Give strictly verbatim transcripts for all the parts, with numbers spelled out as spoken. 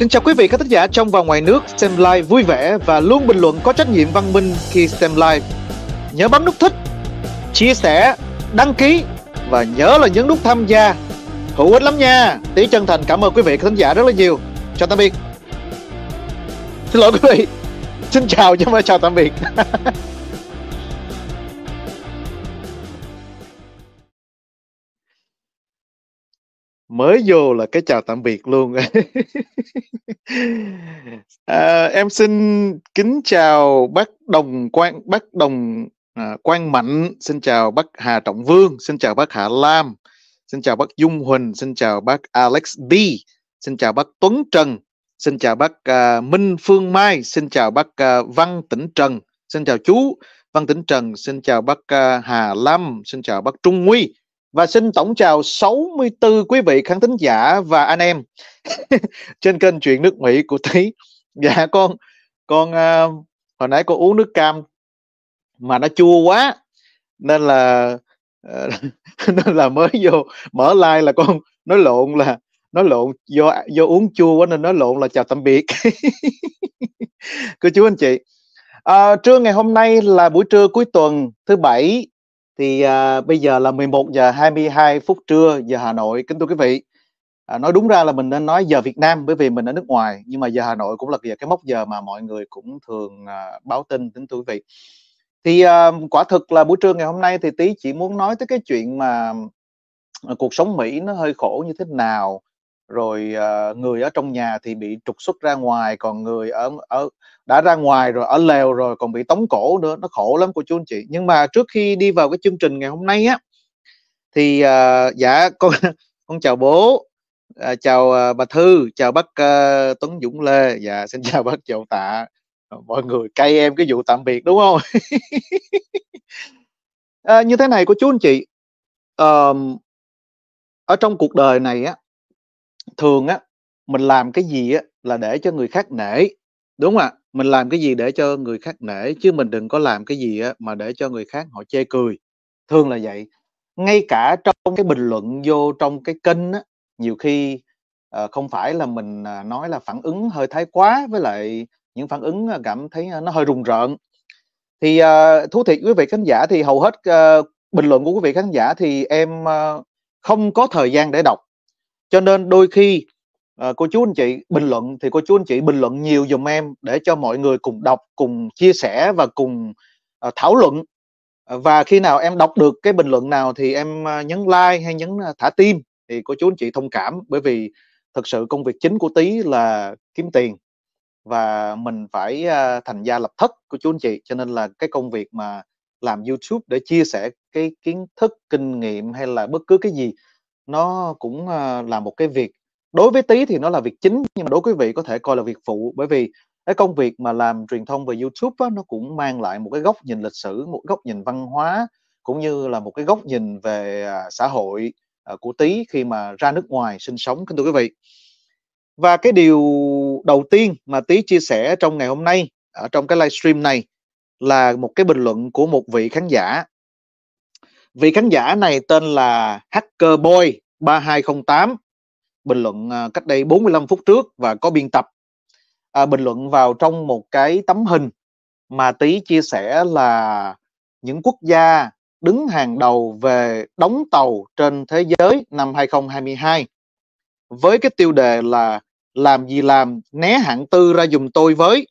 Xin chào quý vị khán thính giả trong và ngoài nước xem live vui vẻ và luôn bình luận có trách nhiệm văn minh khi xem live. Nhớ bấm nút thích, chia sẻ, đăng ký và nhớ là nhấn nút tham gia. Hữu ích lắm nha. Tí chân thành cảm ơn quý vị khán thính giả rất là nhiều. Chào tạm biệt. Xin lỗi quý vị. Xin chào chứ không phải chào tạm biệt. Mới vô là cái chào tạm biệt luôn. à, em xin kính chào bác Đồng Quang, bác Đồng à, Quang Mạnh, xin chào bác Hà Trọng Vương, xin chào bác Hạ Lam, xin chào bác Dung Huỳnh, xin chào bác Alex B, xin chào bác Tuấn Trần, xin chào bác à, Minh Phương Mai, xin chào bác à, Văn Tĩnh Trần, xin chào chú Văn Tĩnh Trần, xin chào bác à, Hà Lam, xin chào bác Trung Nguy. Và xin tổng chào sáu mươi tư quý vị khán thính giả và anh em trên kênh Chuyện Nước Mỹ của Tí. Dạ con con uh, hồi nãy con uống nước cam mà nó chua quá nên là uh, nên là mới vô mở like là con nói lộn là nói lộn do do uống chua quá nên nói lộn là chào tạm biệt. Cô chú anh chị, uh, trưa ngày hôm nay là buổi trưa cuối tuần thứ bảy. Thì à, bây giờ là mười một giờ hai mươi hai phút trưa giờ Hà Nội. Kính thưa quý vị, à, nói đúng ra là mình nên nói giờ Việt Nam bởi vì mình ở nước ngoài, nhưng mà giờ Hà Nội cũng là giờ cái mốc giờ mà mọi người cũng thường à, báo tin. Kính thưa quý vị, thì à, quả thực là buổi trưa ngày hôm nay thì Tí chỉ muốn nói tới cái chuyện mà à, cuộc sống Mỹ nó hơi khổ như thế nào, rồi à, người ở trong nhà thì bị trục xuất ra ngoài, còn người ở ở đã ra ngoài rồi ở lều rồi còn bị tống cổ nữa, nó khổ lắm cô chú anh chị. Nhưng mà trước khi đi vào cái chương trình ngày hôm nay á thì à, dạ con con chào bố, à, chào à, bà Thư, chào bác à, Tuấn Dũng Lê, dạ xin chào bác Dậu Tạ. Mọi người cay em cái vụ tạm biệt đúng không? à, như thế này cô chú anh chị, à, ở trong cuộc đời này á, thường á mình làm cái gì á là để cho người khác nể, đúng không ạ? Mình làm cái gì để cho người khác nể, chứ mình đừng có làm cái gì á mà để cho người khác họ chê cười. Thường là vậy. Ngay cả trong cái bình luận vô trong cái kênh á, nhiều khi uh, không phải là mình uh, nói là phản ứng hơi thái quá, với lại những phản ứng uh, cảm thấy uh, nó hơi rùng rợn. Thì uh, thú thiệt quý vị khán giả, thì hầu hết uh, bình luận của quý vị khán giả thì em uh, không có thời gian để đọc. Cho nên đôi khi À, cô chú anh chị bình luận thì cô chú anh chị bình luận nhiều giùm em để cho mọi người cùng đọc, cùng chia sẻ và cùng uh, thảo luận. Uh, và khi nào em đọc được cái bình luận nào thì em uh, nhấn like hay nhấn uh, thả tim thì cô chú anh chị thông cảm, bởi vì thực sự công việc chính của Tí là kiếm tiền và mình phải uh, thành gia lập thất của chú anh chị, cho nên là cái công việc mà làm YouTube để chia sẻ cái kiến thức, kinh nghiệm hay là bất cứ cái gì nó cũng uh, là một cái việc. Đối với Tí thì nó là việc chính, nhưng mà đối với quý vị có thể coi là việc phụ, bởi vì cái công việc mà làm truyền thông về YouTube á, nó cũng mang lại một cái góc nhìn lịch sử, một góc nhìn văn hóa, cũng như là một cái góc nhìn về à, xã hội à, của Tí khi mà ra nước ngoài sinh sống, kính thưa quý vị. Và cái điều đầu tiên mà Tí chia sẻ trong ngày hôm nay ở trong cái livestream này là một cái bình luận của một vị khán giả. Vị khán giả này tên là Hacker Boy ba hai không tám, bình luận uh, cách đây bốn mươi lăm phút trước và có biên tập. À, bình luận vào trong một cái tấm hình mà Tí chia sẻ là những quốc gia đứng hàng đầu về đóng tàu trên thế giới năm hai không hai hai, với cái tiêu đề là làm gì làm né hạng tư ra giùm tôi với.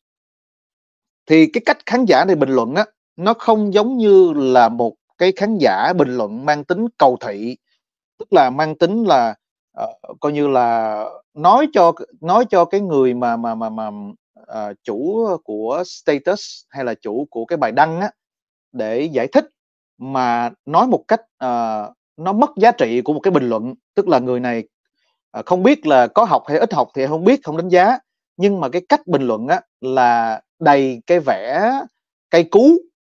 Thì cái cách khán giả này bình luận á, nó không giống như là một cái khán giả bình luận mang tính cầu thị, tức là mang tính là uh, coi như là nói cho nói cho cái người mà mà mà mà uh, chủ của status hay là chủ của cái bài đăng á để giải thích, mà nói một cách uh, nó mất giá trị của một cái bình luận. Tức là người này uh, không biết là có học hay ít học thì không biết, không đánh giá, nhưng mà cái cách bình luận á là đầy cái vẻ cay cú,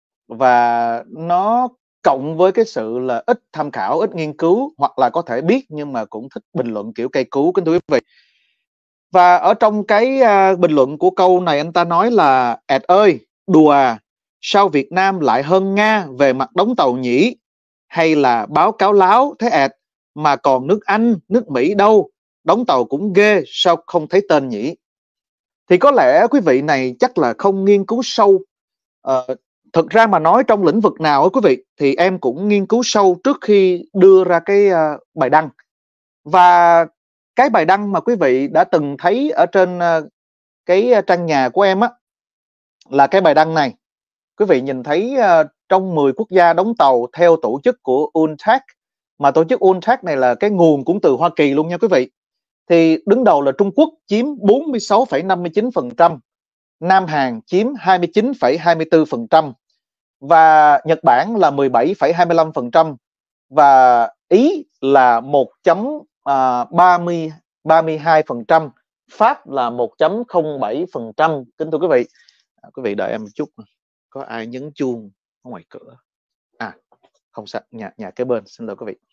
và nó cộng với cái sự là ít tham khảo, ít nghiên cứu, hoặc là có thể biết nhưng mà cũng thích bình luận kiểu cây cứu, kính thưa quý vị. Và ở trong cái uh, bình luận của câu này, anh ta nói là: "Ẹt ơi, đùa à, sao Việt Nam lại hơn Nga về mặt đóng tàu nhỉ? Hay là báo cáo láo thế ẹt, mà còn nước Anh, nước Mỹ đâu, đóng tàu cũng ghê, sao không thấy tên nhỉ?" Thì có lẽ quý vị này chắc là không nghiên cứu sâu. Ờ, thực ra mà nói trong lĩnh vực nào á quý vị, thì em cũng nghiên cứu sâu trước khi đưa ra cái uh, bài đăng. Và cái bài đăng mà quý vị đã từng thấy ở trên uh, cái trang nhà của em á, là cái bài đăng này. Quý vị nhìn thấy uh, trong mười quốc gia đóng tàu theo tổ chức của u en tếch, mà tổ chức u en tếch này là cái nguồn cũng từ Hoa Kỳ luôn nha quý vị. Thì đứng đầu là Trung Quốc chiếm bốn mươi sáu phẩy năm mươi chín phần trăm, Nam Hàn chiếm hai mươi chín phẩy hai mươi tư phần trăm, và Nhật Bản là mười bảy phẩy hai mươi lăm phần trăm, và Ý là một phẩy ba mươi hai phần trăm, Pháp là một phẩy không bảy phần trăm. Kính thưa quý vị, à, quý vị đợi em một chút, có ai nhấn chuông ở ngoài cửa? À, không sao, nhà nhà kế bên, xin lỗi quý vị.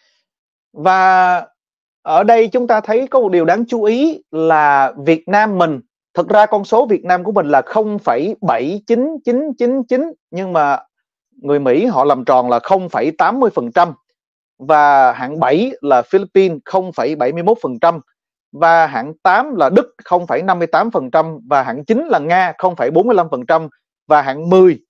Và ở đây chúng ta thấy có một điều đáng chú ý là Việt Nam mình, thực ra con số Việt Nam của mình là không phẩy bảy chín chín chín chín, nhưng mà người Mỹ họ làm tròn là không phẩy tám mươi phần trăm, và hạng bảy là Philippines không phẩy bảy mươi mốt phần trăm, và hạng tám là Đức không phẩy năm mươi tám phần trăm, và hạng chín là Nga không phẩy bốn mươi lăm phần trăm, và hạng mười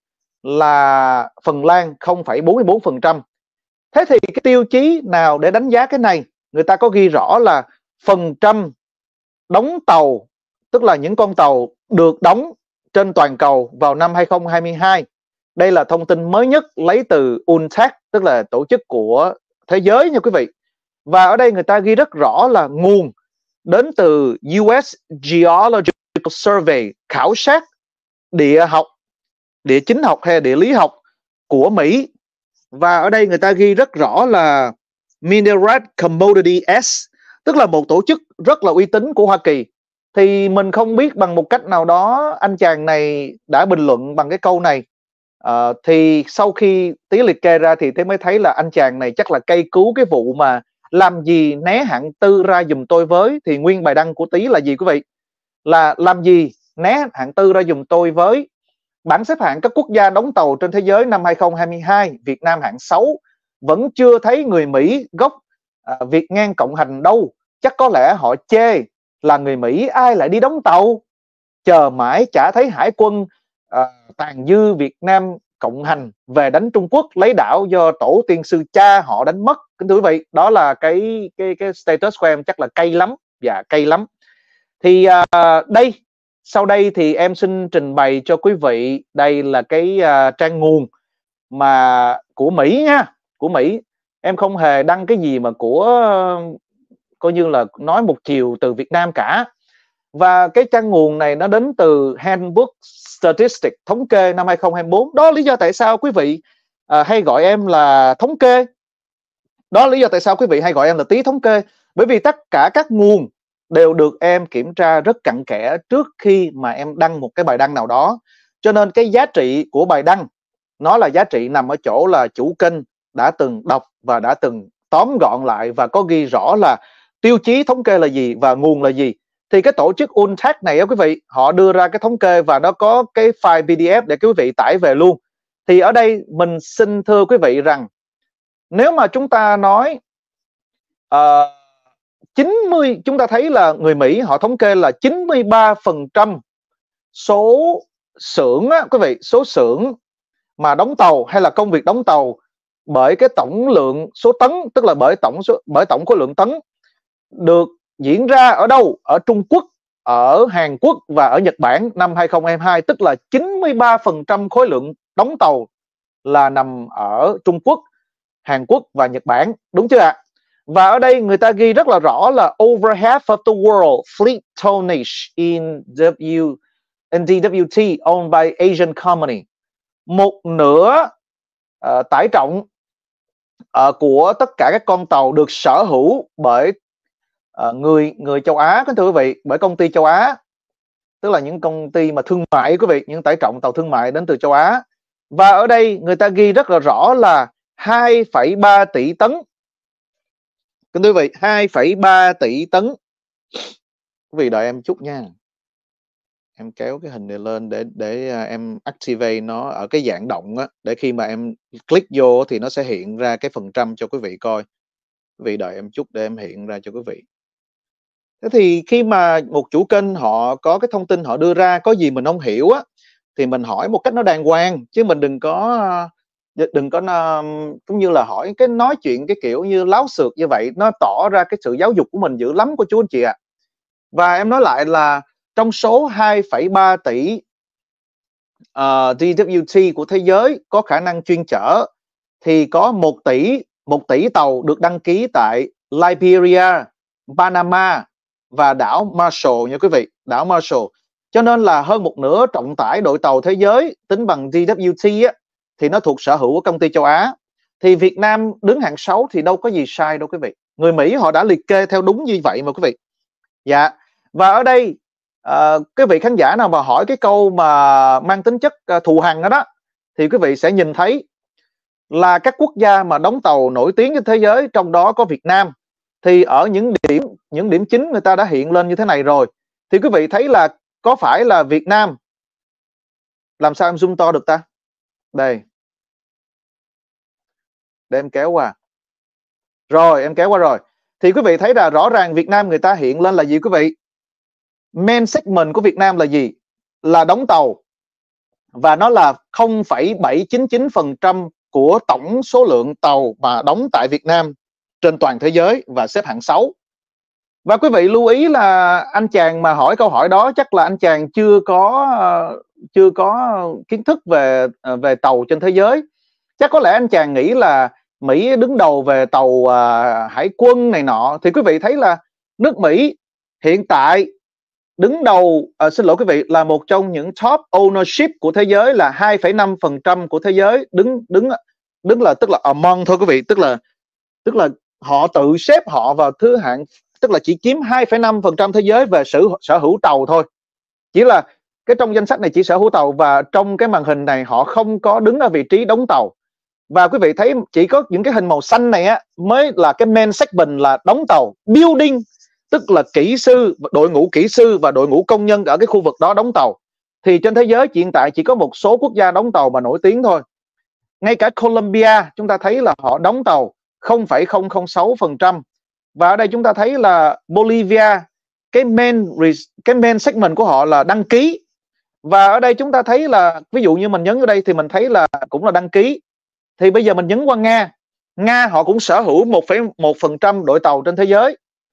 là Phần Lan không phẩy bốn mươi bốn phần trăm. Thế thì cái tiêu chí nào để đánh giá cái này? Người ta có ghi rõ là phần trăm đóng tàu, tức là những con tàu được đóng trên toàn cầu vào năm hai không hai hai. Đây là thông tin mới nhất lấy từ u en tếch, tức là tổ chức của thế giới nha quý vị. Và ở đây người ta ghi rất rõ là nguồn đến từ u ét Geological Survey, khảo sát địa học, địa chính học hay địa lý học của Mỹ. Và ở đây người ta ghi rất rõ là Mineral Commodity S, tức là một tổ chức rất là uy tín của Hoa Kỳ. Thì mình không biết bằng một cách nào đó anh chàng này đã bình luận bằng cái câu này. À, thì sau khi Tý liệt kê ra thì Tý mới thấy là anh chàng này chắc là cây cứu cái vụ mà làm gì né hạng tư ra giùm tôi với. Thì nguyên bài đăng của Tý là gì quý vị? Là làm gì né hạng tư ra giùm tôi với. Bảng xếp hạng các quốc gia đóng tàu trên thế giới năm hai không hai hai, Việt Nam hạng sáu, vẫn chưa thấy người Mỹ gốc à, Việt ngang cộng hành đâu. Chắc có lẽ họ chê là người Mỹ ai lại đi đóng tàu, chờ mãi chả thấy hải quân à, tàn dư Việt Nam cộng hành về đánh Trung Quốc, lấy đảo do tổ tiên sư cha họ đánh mất. Kính thưa quý vị, đó là cái cái cái status của em, chắc là cay lắm và cay lắm. Thì à, đây sau đây thì em xin trình bày cho quý vị, đây là cái uh, trang nguồn mà của Mỹ nha, của Mỹ. Em không hề đăng cái gì mà của uh, coi như là nói một chiều từ Việt Nam cả. Và cái trang nguồn này nó đến từ Handbook Statistics, thống kê năm hai không hai tư. Đó lý do tại sao quý vị uh, hay gọi em là thống kê. Đó lý do tại sao quý vị hay gọi em là Tý thống kê. Bởi vì tất cả các nguồn đều được em kiểm tra rất cặn kẽ trước khi mà em đăng một cái bài đăng nào đó. Cho nên cái giá trị của bài đăng nó là giá trị nằm ở chỗ là chủ kênh đã từng đọc và đã từng tóm gọn lại và có ghi rõ là tiêu chí thống kê là gì và nguồn là gì. Thì cái tổ chức u en tếch này á quý vị, họ đưa ra cái thống kê và nó có cái file pê đê ép để quý vị tải về luôn. Thì ở đây mình xin thưa quý vị rằng nếu mà chúng ta nói uh, chín mươi, chúng ta thấy là người Mỹ họ thống kê là chín mươi ba phần trăm số xưởng á, quý vị, số xưởng mà đóng tàu hay là công việc đóng tàu bởi cái tổng lượng số tấn, tức là bởi tổng số, bởi tổng khối lượng tấn được diễn ra ở đâu? Ở Trung Quốc, ở Hàn Quốc và ở Nhật Bản năm hai không hai hai, tức là chín mươi ba phần trăm khối lượng đóng tàu là nằm ở Trung Quốc, Hàn Quốc và Nhật Bản, đúng chưa ạ? Và ở đây người ta ghi rất là rõ là over half of the world fleet tonnage in W in đê W T owned by Asian company. Một nửa uh, tải trọng uh, của tất cả các con tàu được sở hữu bởi uh, người người châu Á, kính thưa quý vị, bởi công ty châu Á, tức là những công ty mà thương mại quý vị, những tải trọng tàu thương mại đến từ châu Á. Và ở đây người ta ghi rất là rõ là hai phẩy ba tỷ tấn. Kính thưa quý vị, hai phẩy ba tỷ tấn. Quý vị đợi em chút nha. Em kéo cái hình này lên để để em activate nó ở cái dạng động á, để khi mà em click vô thì nó sẽ hiện ra cái phần trăm cho quý vị coi. Quý vị đợi em chút để em hiện ra cho quý vị. Thế thì khi mà một chủ kênh họ có cái thông tin họ đưa ra có gì mình không hiểu á, thì mình hỏi một cách nó đàng hoàng, chứ mình đừng có, ơ, đừng có na cũng như là hỏi cái nói chuyện cái kiểu như láo xược như vậy, nó tỏ ra cái sự giáo dục của mình dữ lắm cô chú anh chị ạ. Và em nói lại là trong số hai phẩy ba tỷ ờ, đê vê tê của thế giới có khả năng chuyên chở, thì có một tỷ một tỷ tàu được đăng ký tại Liberia, Panama và đảo Marshall nha quý vị, đảo Marshall. Cho nên là hơn một nửa trọng tải đội tàu thế giới tính bằng đê vê tê á, thì nó thuộc sở hữu của công ty châu Á. Thì Việt Nam đứng hạng sáu thì đâu có gì sai đâu quý vị. Người Mỹ họ đã liệt kê theo đúng như vậy mà quý vị. Dạ. Và ở đây uh, cái vị khán giả nào mà hỏi cái câu mà mang tính chất uh, thù hằn đó đó, thì quý vị sẽ nhìn thấy là các quốc gia mà đóng tàu nổi tiếng trên thế giới, trong đó có Việt Nam, thì ở những điểm những điểm chính người ta đã hiện lên như thế này rồi. Thì quý vị thấy là có phải là Việt Nam, làm sao em zoom to được ta? Đây, để em kéo qua. Rồi em kéo qua rồi. Thì quý vị thấy là rõ ràng Việt Nam người ta hiện lên là gì quý vị? Main segment của Việt Nam là gì? Là đóng tàu. Và nó là không phẩy bảy chín chín phần trăm của tổng số lượng tàu mà đóng tại Việt Nam trên toàn thế giới và xếp hạng sáu. Và quý vị lưu ý là anh chàng mà hỏi câu hỏi đó chắc là anh chàng chưa có uh, chưa có kiến thức về uh, về tàu trên thế giới. Chắc có lẽ anh chàng nghĩ là Mỹ đứng đầu về tàu uh, hải quân này nọ. Thì quý vị thấy là nước Mỹ hiện tại đứng đầu, uh, xin lỗi quý vị, là một trong những top ownership của thế giới, là hai phẩy năm phần trăm của thế giới, đứng đứng đứng là tức là among thôi quý vị, tức là tức là họ tự xếp họ vào thứ hạng, tức là chỉ chiếm hai phẩy năm phần trăm thế giới về sở sở hữu tàu thôi. Chỉ là cái trong danh sách này chỉ sở hữu tàu, và trong cái màn hình này họ không có đứng ở vị trí đóng tàu. Và quý vị thấy chỉ có những cái hình màu xanh này á mới là cái main segment là đóng tàu. Building tức là kỹ sư, đội ngũ kỹ sư và đội ngũ công nhân ở cái khu vực đó đóng tàu. Thì trên thế giới hiện tại chỉ có một số quốc gia đóng tàu mà nổi tiếng thôi. Ngay cả Colombia chúng ta thấy là họ đóng tàu không phẩy không không sáu phần trăm. Và ở đây chúng ta thấy là Bolivia, cái main cái main segment của họ là đăng ký. Và ở đây chúng ta thấy là ví dụ như mình nhấn ở đây thì mình thấy là cũng là đăng ký. Thì bây giờ mình nhấn qua Nga. Nga họ cũng sở hữu một phẩy một phần trăm đội tàu trên thế giới.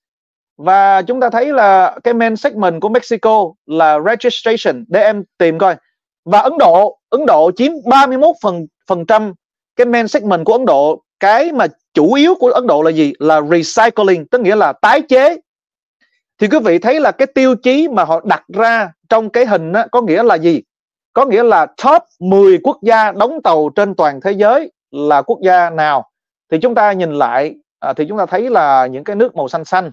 Và chúng ta thấy là cái main segment của Mexico là registration, để em tìm coi. Và Ấn Độ, Ấn Độ chiếm ba mươi mốt phần trăm cái main segment của Ấn Độ. Cái mà chủ yếu của Ấn Độ là gì? Là recycling, tức nghĩa là tái chế. Thì quý vị thấy là cái tiêu chí mà họ đặt ra trong cái hình á, có nghĩa là gì? Có nghĩa là top mười quốc gia đóng tàu trên toàn thế giới là quốc gia nào? Thì chúng ta nhìn lại à, thì chúng ta thấy là những cái nước màu xanh xanh,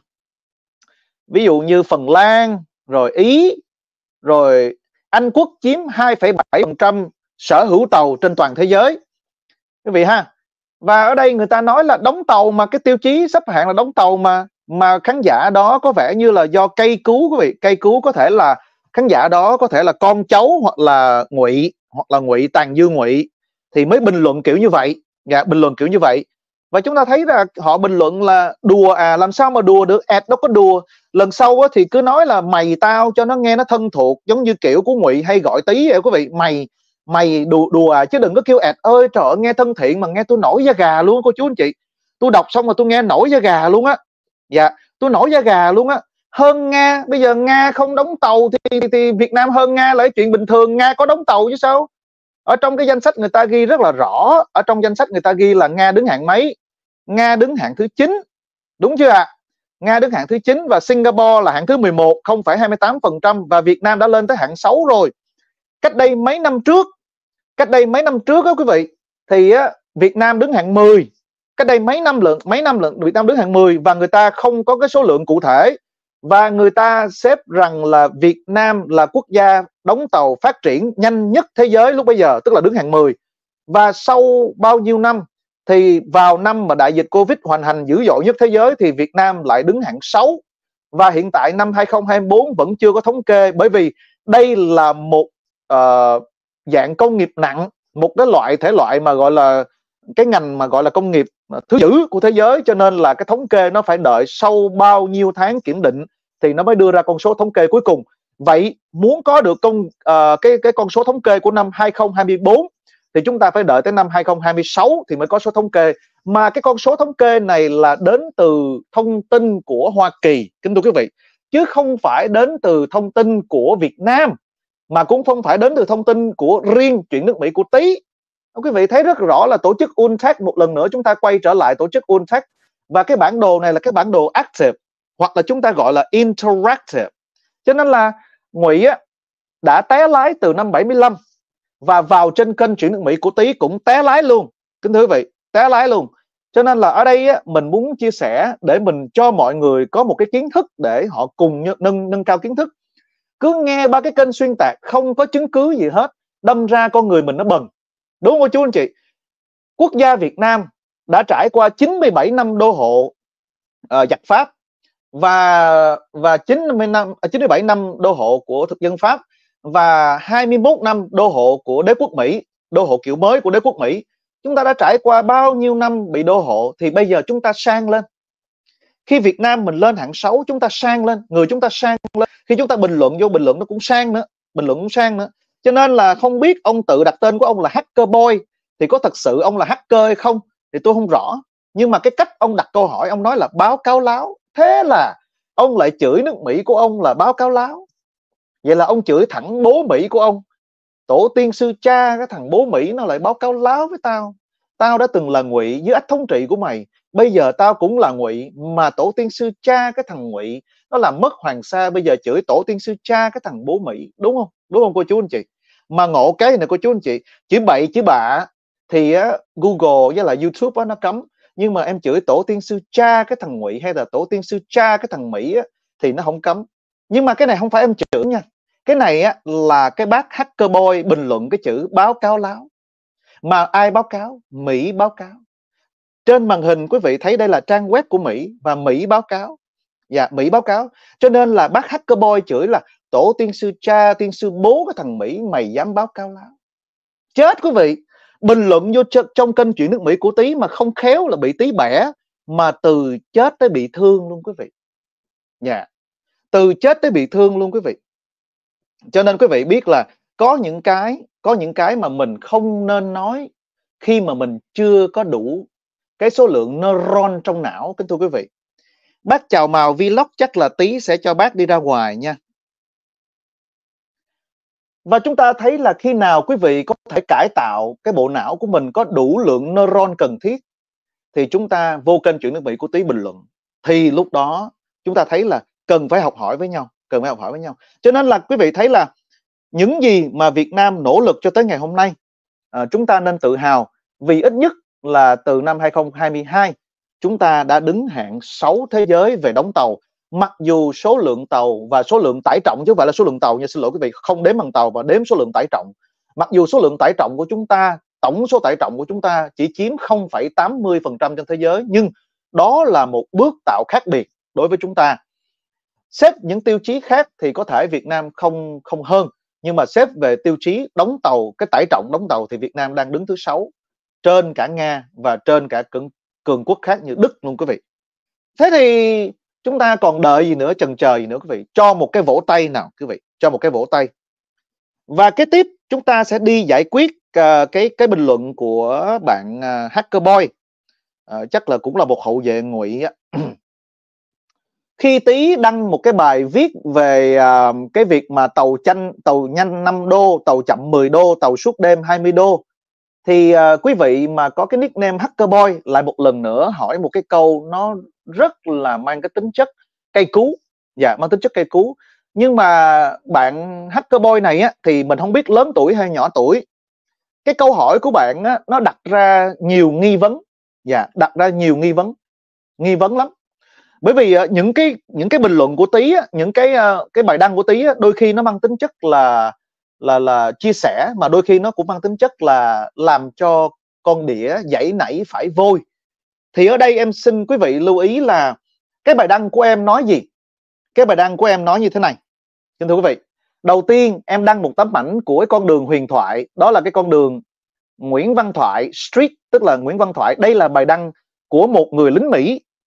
ví dụ như Phần Lan, rồi Ý, rồi Anh Quốc chiếm hai phẩy bảy phần trăm sở hữu tàu trên toàn thế giới, quý vị ha. Và ở đây người ta nói là đóng tàu, mà cái tiêu chí xếp hạng là đóng tàu, mà mà khán giả đó có vẻ như là do cây cứu quý vị. Cây cứu có thể là khán giả đó có thể là con cháu hoặc là Ngụy, hoặc là Ngụy Tàn Dư Ngụy, thì mới bình luận kiểu như vậy. Dạ, bình luận kiểu như vậy. Và chúng ta thấy là họ bình luận là đùa à, làm sao mà đùa được, ad đâu có đùa. Lần sau á, thì cứ nói là mày tao cho nó nghe nó thân thuộc, giống như kiểu của Ngụy hay gọi Tí vậy quý vị. Mày mày đùa đùa à, chứ đừng có kêu ad ơi trời ơi, nghe thân thiện mà nghe tôi nổi da gà luôn cô chú anh chị. Tôi đọc xong mà tôi nghe nổi da gà luôn á. Dạ, tôi nổi da gà luôn á. Hơn Nga, bây giờ Nga không đóng tàu thì, thì Việt Nam hơn Nga là chuyện bình thường. Nga có đóng tàu chứ sao. Ở trong cái danh sách người ta ghi rất là rõ. Ở trong danh sách người ta ghi là Nga đứng hạng mấy? Nga đứng hạng thứ chín, đúng chưa ạ? À? Nga đứng hạng thứ chín và Singapore là hạng thứ mười một, không phẩy hai mươi tám phần trăm, và Việt Nam đã lên tới hạng sáu rồi. Cách đây mấy năm trước, cách đây mấy năm trước đó quý vị, thì á, Việt Nam đứng hạng mười. Cách đây mấy năm lượng, mấy năm lượng Việt Nam đứng hạng mười, và người ta không có cái số lượng cụ thể, và người ta xếp rằng là Việt Nam là quốc gia đóng tàu phát triển nhanh nhất thế giới lúc bấy giờ, tức là đứng hạng mười. Và sau bao nhiêu năm thì vào năm mà đại dịch Covid hoành hành dữ dội nhất thế giới thì Việt Nam lại đứng hạng sáu. Và hiện tại năm hai không hai bốn vẫn chưa có thống kê, bởi vì đây là một uh, dạng công nghiệp nặng, một cái loại thể loại mà gọi là cái ngành mà gọi là công nghiệp thứ dữ của thế giới, cho nên là cái thống kê nó phải đợi sau bao nhiêu tháng kiểm định thì nó mới đưa ra con số thống kê cuối cùng. Vậy muốn có được công uh, cái cái con số thống kê của năm hai không hai tư thì chúng ta phải đợi tới năm hai không hai sáu thì mới có số thống kê. Mà cái con số thống kê này là đến từ thông tin của Hoa Kỳ, kính thưa quý vị, chứ không phải đến từ thông tin của Việt Nam, mà cũng không phải đến từ thông tin của riêng chuyện nước Mỹ của Tý. Quý vị thấy rất rõ là tổ chức UNTAC, một lần nữa chúng ta quay trở lại tổ chức UNTAC, và cái bản đồ này là cái bản đồ active, hoặc là chúng ta gọi là interactive. Cho nên là Ngụy á, đã té lái từ năm bảy mươi lăm và vào trên kênh chuyện nước Mỹ của Tý cũng té lái luôn, kính thưa quý vị, té lái luôn. Cho nên là ở đây á, mình muốn chia sẻ để mình cho mọi người có một cái kiến thức để họ cùng nâng nâng cao kiến thức. Cứ nghe ba cái kênh xuyên tạc không có chứng cứ gì hết, đâm ra con người mình nó bần. Đúng không chú anh chị? Quốc gia Việt Nam đã trải qua chín mươi bảy năm đô hộ uh, giặc Pháp, và và chín mươi năm chín mươi bảy năm đô hộ của thực dân Pháp, và hai mươi mốt năm đô hộ của đế quốc Mỹ, đô hộ kiểu mới của đế quốc Mỹ. Chúng ta đã trải qua bao nhiêu năm bị đô hộ, thì bây giờ chúng ta sang lên. Khi Việt Nam mình lên hạng sáu, chúng ta sang lên, người chúng ta sang lên. Khi chúng ta bình luận vô, bình luận nó cũng sang nữa, bình luận cũng sang nữa. Cho nên là không biết ông tự đặt tên của ông là Hacker Boy thì có thật sự ông là hacker hay không thì tôi không rõ. Nhưng mà cái cách ông đặt câu hỏi, ông nói là báo cáo láo, thế là ông lại chửi nước Mỹ của ông là báo cáo láo. Vậy là ông chửi thẳng bố Mỹ của ông, tổ tiên sư cha cái thằng bố Mỹ nó lại báo cáo láo với tao. Tao đã từng là Ngụy dưới ách thống trị của mày, bây giờ tao cũng là Ngụy, mà tổ tiên sư cha cái thằng Ngụy nó làm mất Hoàng Sa, bây giờ chửi tổ tiên sư cha cái thằng bố Mỹ. Đúng không? Đúng không cô chú anh chị? Mà ngộ cái này cô chú anh chị, chửi bậy chửi bạ thì á, Google với lại YouTube á, nó cấm. Nhưng mà em chửi tổ tiên sư cha cái thằng Ngụy hay là tổ tiên sư cha cái thằng Mỹ á, thì nó không cấm. Nhưng mà cái này không phải em chửi nha. Cái này á, là cái bác Hacker Boy bình luận cái chữ báo cáo láo. Mà ai báo cáo? Mỹ báo cáo. Trên màn hình quý vị thấy đây là trang web của Mỹ, và Mỹ báo cáo. Dạ, Mỹ báo cáo. Cho nên là bác Hacker Boy chửi là tổ tiên sư cha, tiên sư bố cái thằng Mỹ, mày dám báo cáo láo. Chết quý vị. Bình luận vô trong kênh chuyện nước Mỹ của Tý mà không khéo là bị Tý bẻ, mà từ chết tới bị thương luôn quý vị. Dạ, từ chết tới bị thương luôn quý vị. Cho nên quý vị biết là có những cái có những cái mà mình không nên nói khi mà mình chưa có đủ cái số lượng neuron trong não, kính thưa quý vị. Bác chào màu vlog, chắc là Tý sẽ cho bác đi ra ngoài nha. Và chúng ta thấy là khi nào quý vị có thể cải tạo cái bộ não của mình có đủ lượng neuron cần thiết thì chúng ta vô kênh chuyện nước Mỹ của Tý bình luận. Thì lúc đó chúng ta thấy là cần phải học hỏi với nhau, cần phải học hỏi với nhau. Cho nên là quý vị thấy là những gì mà Việt Nam nỗ lực cho tới ngày hôm nay, à, chúng ta nên tự hào, vì ít nhất là từ năm hai không hai hai chúng ta đã đứng hạng sáu thế giới về đóng tàu. Mặc dù số lượng tàu và số lượng tải trọng, chứ không phải là số lượng tàu nha, xin lỗi quý vị, không đếm bằng tàu và đếm số lượng tải trọng. Mặc dù số lượng tải trọng của chúng ta, tổng số tải trọng của chúng ta chỉ chiếm không phẩy tám mươi phần trăm trên thế giới, nhưng đó là một bước tạo khác biệt đối với chúng ta. Xếp những tiêu chí khác thì có thể Việt Nam không không hơn, nhưng mà xếp về tiêu chí đóng tàu, cái tải trọng đóng tàu thì Việt Nam đang đứng thứ sáu, trên cả Nga và trên cả cường, cường quốc khác như Đức luôn quý vị. Thế thì chúng ta còn đợi gì nữa, chần chờ gì nữa quý vị? Cho một cái vỗ tay nào quý vị, cho một cái vỗ tay. Và kế tiếp chúng ta sẽ đi giải quyết uh, cái cái bình luận của bạn uh, Hacker Boy. Uh, chắc là cũng là một hậu vệ Ngụy á. Khi Tý đăng một cái bài viết về uh, cái việc mà tàu chanh, tàu nhanh năm đô, tàu chậm mười đô, tàu suốt đêm hai mươi đô, thì uh, quý vị mà có cái nickname Hacker Boy lại một lần nữa hỏi một cái câu nó rất là mang cái tính chất cây cú. Dạ, mang tính chất cây cú. Nhưng mà bạn Hacker Boy này á, thì mình không biết lớn tuổi hay nhỏ tuổi. Cái câu hỏi của bạn á, nó đặt ra nhiều nghi vấn. Dạ, đặt ra nhiều nghi vấn. Nghi vấn lắm. Bởi vì uh, những cái những cái bình luận của Tý á, những cái uh, cái bài đăng của Tý á, đôi khi nó mang tính chất là là là chia sẻ, mà đôi khi nó cũng mang tính chất là làm cho con đĩa giãy nảy phải vôi. Thì ở đây em xin quý vị lưu ý là cái bài đăng của em nói gì? Cái bài đăng của em nói như thế này. Xin thưa quý vị, đầu tiên em đăng một tấm ảnh của cái con đường huyền thoại, đó là cái con đường Nguyễn Văn Thoại Street, tức là Nguyễn Văn Thoại. Đây là bài đăng của một người lính Mỹ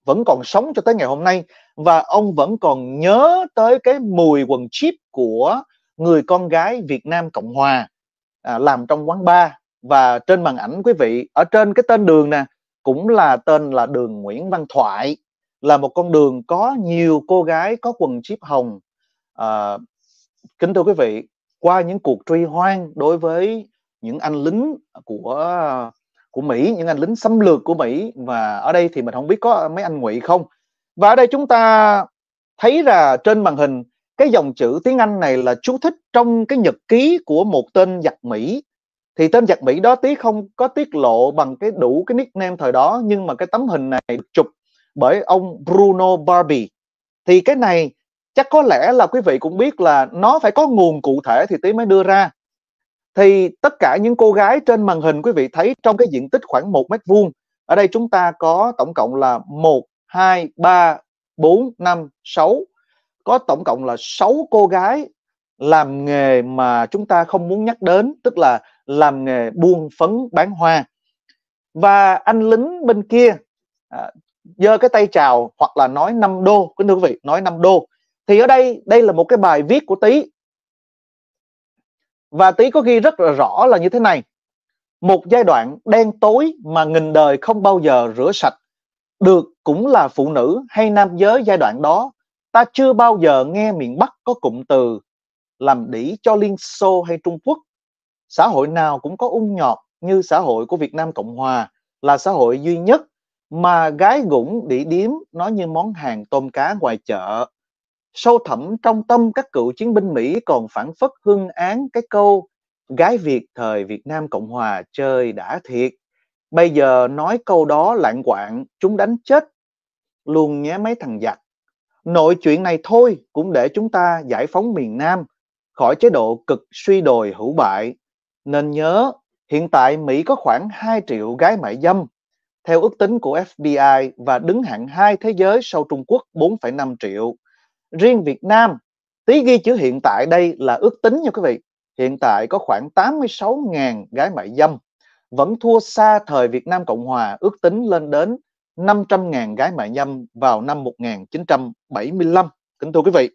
vẫn còn sống cho tới ngày hôm nay, và ông vẫn còn nhớ tới cái mùi quần jeep của người con gái Việt Nam Cộng Hòa à, làm trong quán bar. Và trên màn ảnh quý vị, ở trên cái tên đường nè cũng là tên là đường Nguyễn Văn Thoại, là một con đường có nhiều cô gái có quần jeep hồng. à, Kính thưa quý vị, qua những cuộc truy hoan đối với những anh lính của của Mỹ, những anh lính xâm lược của Mỹ, và ở đây thì mình không biết có mấy anh ngụy không. Và ở đây chúng ta thấy là trên màn hình cái dòng chữ tiếng Anh này là chú thích trong cái nhật ký của một tên giặc Mỹ. Thì tên giặc Mỹ đó Tí không có tiết lộ bằng cái đủ cái nickname thời đó, nhưng mà cái tấm hình này được chụp bởi ông Bruno Barbie. Thì cái này chắc có lẽ là quý vị cũng biết là nó phải có nguồn cụ thể thì Tí mới đưa ra. Thì tất cả những cô gái trên màn hình quý vị thấy trong cái diện tích khoảng một mét vuông, ở đây chúng ta có tổng cộng là một, hai, ba, bốn, năm, sáu, có tổng cộng là sáu cô gái làm nghề mà chúng ta không muốn nhắc đến, tức là làm nghề buôn phấn bán hoa. Và anh lính bên kia à, giơ cái tay chào hoặc là nói năm đô, kính thưa quý vị, nói năm đô. Thì ở đây, đây là một cái bài viết của Tí, và Tí có ghi rất là rõ là như thế này: một giai đoạn đen tối mà nghìn đời không bao giờ rửa sạch được, cũng là phụ nữ hay nam giới giai đoạn đó. Ta chưa bao giờ nghe miền Bắc có cụm từ làm đĩ cho Liên Xô hay Trung Quốc. Xã hội nào cũng có ung nhọt như xã hội của Việt Nam Cộng Hòa, là xã hội duy nhất mà gái gũng đĩ điếm nó như món hàng tôm cá ngoài chợ. Sâu thẳm trong tâm các cựu chiến binh Mỹ còn phảng phất hương án cái câu gái Việt thời Việt Nam Cộng Hòa chơi đã thiệt. Bây giờ nói câu đó lạng quạng, chúng đánh chết luôn nhé mấy thằng giặc. Nội chuyện này thôi cũng để chúng ta giải phóng miền Nam khỏi chế độ cực suy đồi hữu bại. Nên nhớ, hiện tại Mỹ có khoảng hai triệu gái mại dâm theo ước tính của F B I, và đứng hạng hai thế giới sau Trung Quốc bốn phẩy năm triệu. Riêng Việt Nam, Tí ghi chữ hiện tại đây là ước tính nha quý vị, hiện tại có khoảng tám mươi sáu nghìn gái mại dâm, vẫn thua xa thời Việt Nam Cộng Hòa ước tính lên đến năm trăm nghìn gái mại dâm vào năm một nghìn chín trăm bảy mươi lăm. Kính thưa quý vị,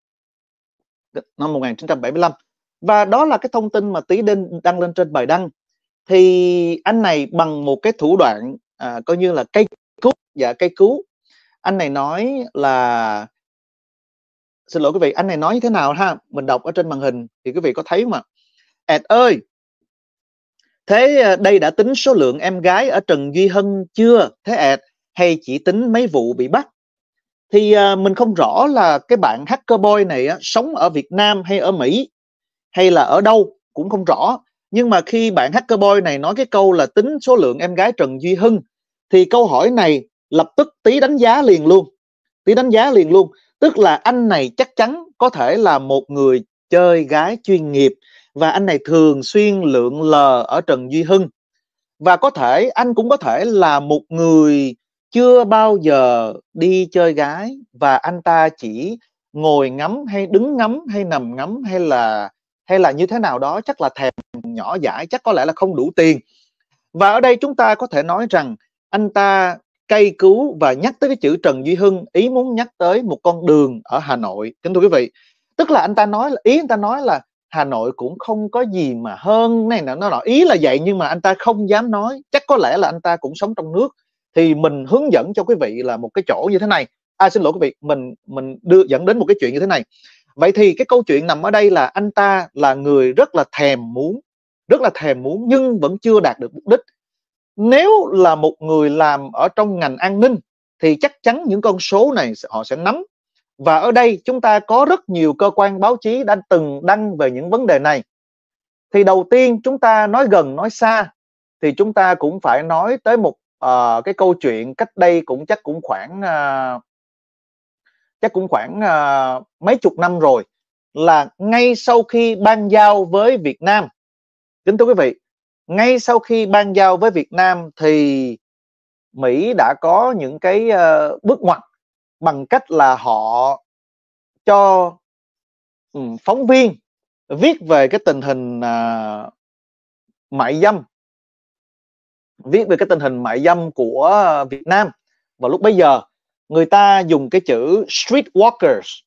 năm một nghìn chín trăm bảy mươi lăm. Và đó là cái thông tin mà Tí đăng lên trên bài đăng. Thì anh này bằng một cái thủ đoạn à, coi như là cây cứu và cây cứu, anh này nói là, xin lỗi quý vị, anh này nói như thế nào ha, mình đọc ở trên màn hình thì quý vị có thấy không ạ? Ed ơi, thế đây đã tính số lượng em gái ở Trần Duy Hân chưa thế Ed, hay chỉ tính mấy vụ bị bắt? Thì à, mình không rõ là cái bạn hacker boy này á, sống ở Việt Nam hay ở Mỹ hay là ở đâu cũng không rõ. Nhưng mà khi bạn hacker boy này nói cái câu là tính số lượng em gái Trần Duy Hân, thì câu hỏi này lập tức Tí đánh giá liền luôn. Tí đánh giá liền luôn. Tức là anh này chắc chắn có thể là một người chơi gái chuyên nghiệp, và anh này thường xuyên lượn lờ ở Trần Duy Hân. Và có thể anh cũng có thể là một người chưa bao giờ đi chơi gái, và anh ta chỉ ngồi ngắm hay đứng ngắm hay nằm ngắm hay là hay là như thế nào đó, chắc là thèm nhỏ dãi, chắc có lẽ là không đủ tiền. Và ở đây chúng ta có thể nói rằng anh ta cây cứu và nhắc tới cái chữ Trần Duy Hân, ý muốn nhắc tới một con đường ở Hà Nội, kính thưa quý vị. Tức là anh ta nói là, ý anh ta nói là Hà Nội cũng không có gì mà hơn này nọ, nó nọ, ý là vậy, nhưng mà anh ta không dám nói, chắc có lẽ là anh ta cũng sống trong nước. Thì mình hướng dẫn cho quý vị là một cái chỗ như thế này. À xin lỗi quý vị, mình mình đưa dẫn đến một cái chuyện như thế này. Vậy thì cái câu chuyện nằm ở đây là anh ta là người rất là thèm muốn, rất là thèm muốn nhưng vẫn chưa đạt được mục đích. Nếu là một người làm ở trong ngành an ninh thì chắc chắn những con số này họ sẽ nắm. Và ở đây chúng ta có rất nhiều cơ quan báo chí đã từng đăng về những vấn đề này. Thì đầu tiên chúng ta nói gần nói xa, thì chúng ta cũng phải nói tới một uh, cái câu chuyện cách đây cũng chắc cũng khoảng uh, chắc cũng khoảng uh, mấy chục năm rồi, là ngay sau khi ban giao với Việt Nam, kính thưa quý vị, ngay sau khi ban giao với Việt Nam thì Mỹ đã có những cái uh, bước ngoặt bằng cách là họ cho um, phóng viên viết về cái tình hình uh, mại dâm, viết về cái tình hình mại dâm của Việt Nam vào lúc bấy giờ. người ta dùng cái chữ street workers.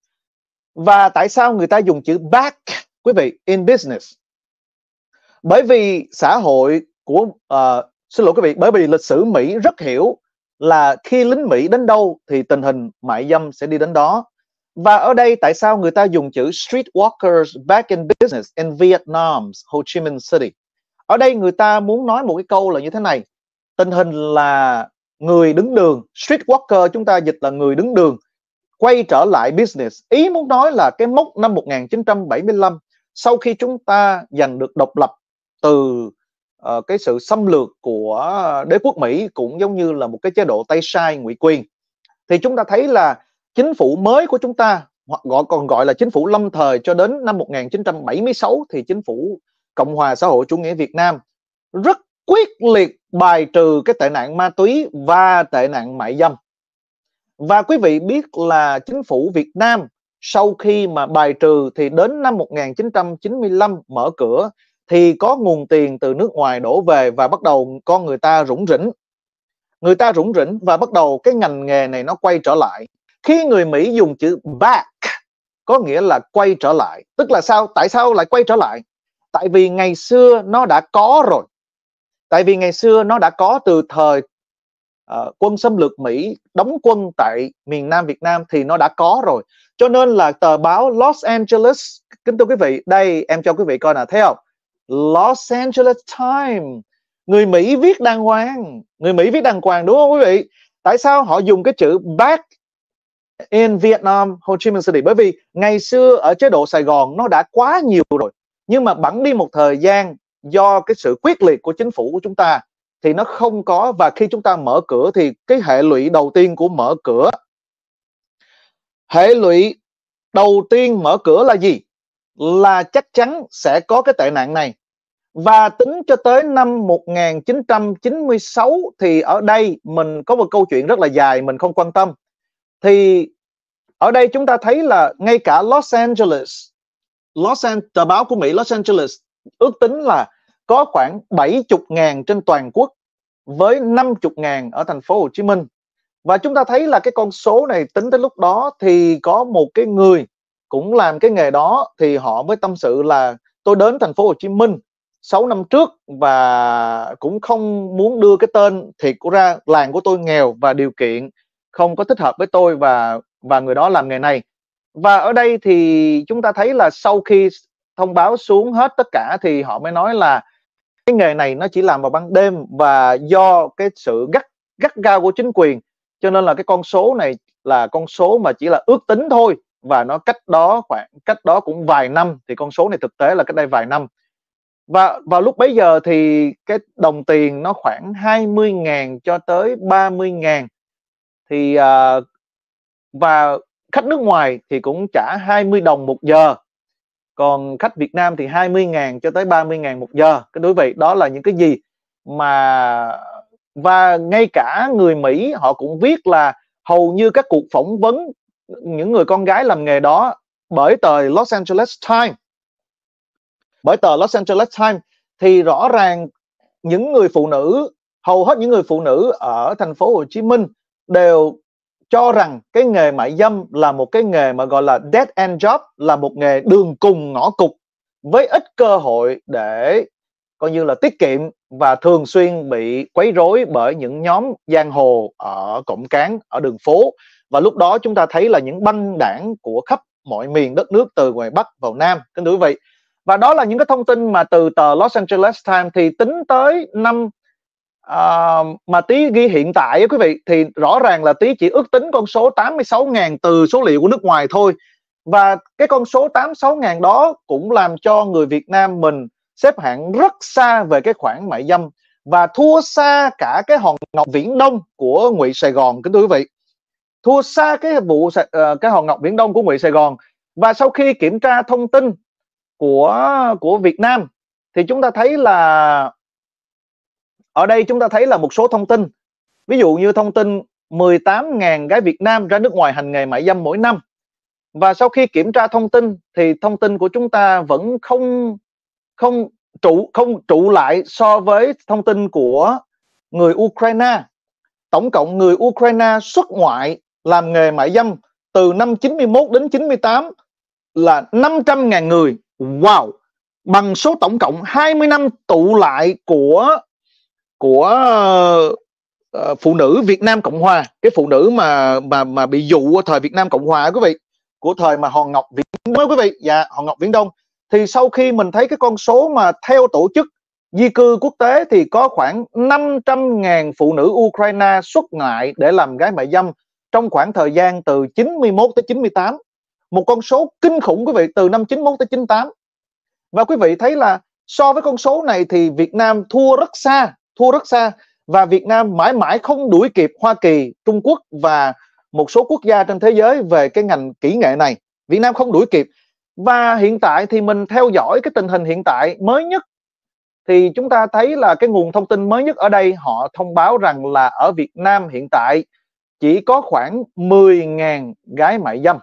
Và tại sao người ta dùng chữ back, quý vị, in business? Bởi vì xã hội của, uh, xin lỗi quý vị, bởi vì lịch sử Mỹ rất hiểu là khi lính Mỹ đến đâu thì tình hình mại dâm sẽ đi đến đó. Và ở đây tại sao người ta dùng chữ street workers back in business in Vietnam, Ho Chi Minh City? Ở đây người ta muốn nói một cái câu là như thế này: tình hình là người đứng đường, street worker chúng ta dịch là người đứng đường, quay trở lại business. Ý muốn nói là cái mốc năm một nghìn chín trăm bảy mươi lăm, sau khi chúng ta giành được độc lập từ uh, cái sự xâm lược của đế quốc Mỹ, cũng giống như là một cái chế độ tay sai ngụy quyền, thì chúng ta thấy là chính phủ mới của chúng ta, hoặc gọi còn gọi là chính phủ lâm thời, cho đến năm một nghìn chín trăm bảy mươi sáu thì chính phủ Cộng hòa xã hội chủ nghĩa Việt Nam rất quyết liệt bài trừ cái tệ nạn ma túy và tệ nạn mại dâm. Và quý vị biết là chính phủ Việt Nam sau khi mà bài trừ thì đến năm một nghìn chín trăm chín mươi lăm mở cửa thì có nguồn tiền từ nước ngoài đổ về, và bắt đầu con người ta rủng rỉnh. Người ta rủng rỉnh và bắt đầu cái ngành nghề này nó quay trở lại. Khi người Mỹ dùng chữ back có nghĩa là quay trở lại. Tức là sao? Tại sao lại quay trở lại? Tại vì ngày xưa nó đã có rồi. Tại vì ngày xưa nó đã có từ thời uh, quân xâm lược Mỹ đóng quân tại miền Nam Việt Nam thì nó đã có rồi. Cho nên là tờ báo Los Angeles, kính thưa quý vị, đây em cho quý vị coi nè, thấy không? Los Angeles Times, người Mỹ viết đàng hoàng, người Mỹ viết đàng hoàng đúng không quý vị? Tại sao họ dùng cái chữ back in Vietnam, Ho Chi Minh City? Bởi vì ngày xưa ở chế độ Sài Gòn nó đã quá nhiều rồi, nhưng mà bẵng đi một thời gian do cái sự quyết liệt của chính phủ của chúng ta thì nó không có. Và khi chúng ta mở cửa thì cái hệ lụy đầu tiên của mở cửa, hệ lụy đầu tiên mở cửa là gì? Là chắc chắn sẽ có cái tệ nạn này. Và tính cho tới năm một nghìn chín trăm chín mươi sáu thì ở đây mình có một câu chuyện rất là dài, mình không quan tâm. Thì ở đây chúng ta thấy là ngay cả Los Angeles, Los Angeles, tờ báo của Mỹ Los Angeles ước tính là có khoảng bảy mươi nghìn trên toàn quốc với năm mươi nghìn ở thành phố Hồ Chí Minh. Và chúng ta thấy là cái con số này tính tới lúc đó thì có một cái người cũng làm cái nghề đó, thì họ mới tâm sự là tôi đến thành phố Hồ Chí Minh sáu năm trước và cũng không muốn đưa cái tên thiệt của ra, làng của tôi nghèo và điều kiện không có thích hợp với tôi, và và người đó làm nghề này. Và ở đây thì chúng ta thấy là sau khi thông báo xuống hết tất cả thì họ mới nói là cái nghề này nó chỉ làm vào ban đêm, và do cái sự gắt gắt gao của chính quyền cho nên là cái con số này là con số mà chỉ là ước tính thôi, và nó cách đó khoảng cách đó cũng vài năm, thì con số này thực tế là cách đây vài năm. Và vào lúc bấy giờ thì cái đồng tiền nó khoảng hai mươi nghìn cho tới ba mươi nghìn. Thì uh, và khách nước ngoài thì cũng trả hai mươi đồng một giờ. Còn khách Việt Nam thì hai mươi nghìn cho tới ba mươi nghìn một giờ. Cái đối vậy đó là những cái gì mà, và ngay cả người Mỹ họ cũng viết là hầu như các cuộc phỏng vấn những người con gái làm nghề đó bởi tờ Los Angeles Times, bởi tờ Los Angeles Times thì rõ ràng những người phụ nữ, hầu hết những người phụ nữ ở thành phố Hồ Chí Minh đều cho rằng cái nghề mại dâm là một cái nghề mà gọi là dead end job, là một nghề đường cùng ngõ cụt với ít cơ hội để coi như là tiết kiệm, và thường xuyên bị quấy rối bởi những nhóm giang hồ ở cổng cán, ở đường phố. Và lúc đó chúng ta thấy là những băng đảng của khắp mọi miền đất nước từ ngoài Bắc vào Nam, kính thưa quý vị. Và đó là những cái thông tin mà từ tờ Los Angeles Times. Thì tính tới năm uh, mà Tí ghi hiện tại quý vị, thì rõ ràng là Tí chỉ ước tính con số tám mươi sáu nghìn từ số liệu của nước ngoài thôi. Và cái con số tám mươi sáu nghìn đó cũng làm cho người Việt Nam mình xếp hạng rất xa về cái khoản mại dâm, và thua xa cả cái hòn ngọc Viễn Đông của Ngụy Sài Gòn, kính thưa quý vị. Thua xa cái vụ uh, cái hòn ngọc Viễn Đông của Ngụy Sài Gòn. Và sau khi kiểm tra thông tin của của Việt Nam thì chúng ta thấy là ở đây chúng ta thấy là một số thông tin, ví dụ như thông tin mười tám nghìn gái Việt Nam ra nước ngoài hành nghề mại dâm mỗi năm. Và sau khi kiểm tra thông tin thì thông tin của chúng ta vẫn không không trụ không trụ lại so với thông tin của người Ukraine. tổng cộng người Ukraine xuất ngoại làm nghề mại dâm từ năm chín mươi mốt đến chín mươi tám là năm trăm ngàn người. Wow! Bằng số tổng cộng hai mươi năm tụ lại của của uh, phụ nữ Việt Nam Cộng Hòa, cái phụ nữ mà mà mà bị dụ ở thời Việt Nam Cộng Hòa quý vị, của thời mà Hòn Ngọc Viễn Đông quý vị, dạ Hòn Ngọc Viễn Đông. Thì sau khi mình thấy cái con số mà theo tổ chức di cư quốc tế thì có khoảng năm trăm ngàn phụ nữ Ukraine xuất ngoại để làm gái mại dâm trong khoảng thời gian từ chín mươi mốt tới chín mươi tám. Một con số kinh khủng quý vị, từ năm chín mươi mốt tới chín mươi tám. Và quý vị thấy là so với con số này thì Việt Nam thua rất xa, thua rất xa. Và Việt Nam mãi mãi không đuổi kịp Hoa Kỳ, Trung Quốc và một số quốc gia trên thế giới về cái ngành kỹ nghệ này. Việt Nam không đuổi kịp. Và hiện tại thì mình theo dõi cái tình hình hiện tại mới nhất, thì chúng ta thấy là cái nguồn thông tin mới nhất ở đây họ thông báo rằng là ở Việt Nam hiện tại chỉ có khoảng mười nghìn gái mại dâm.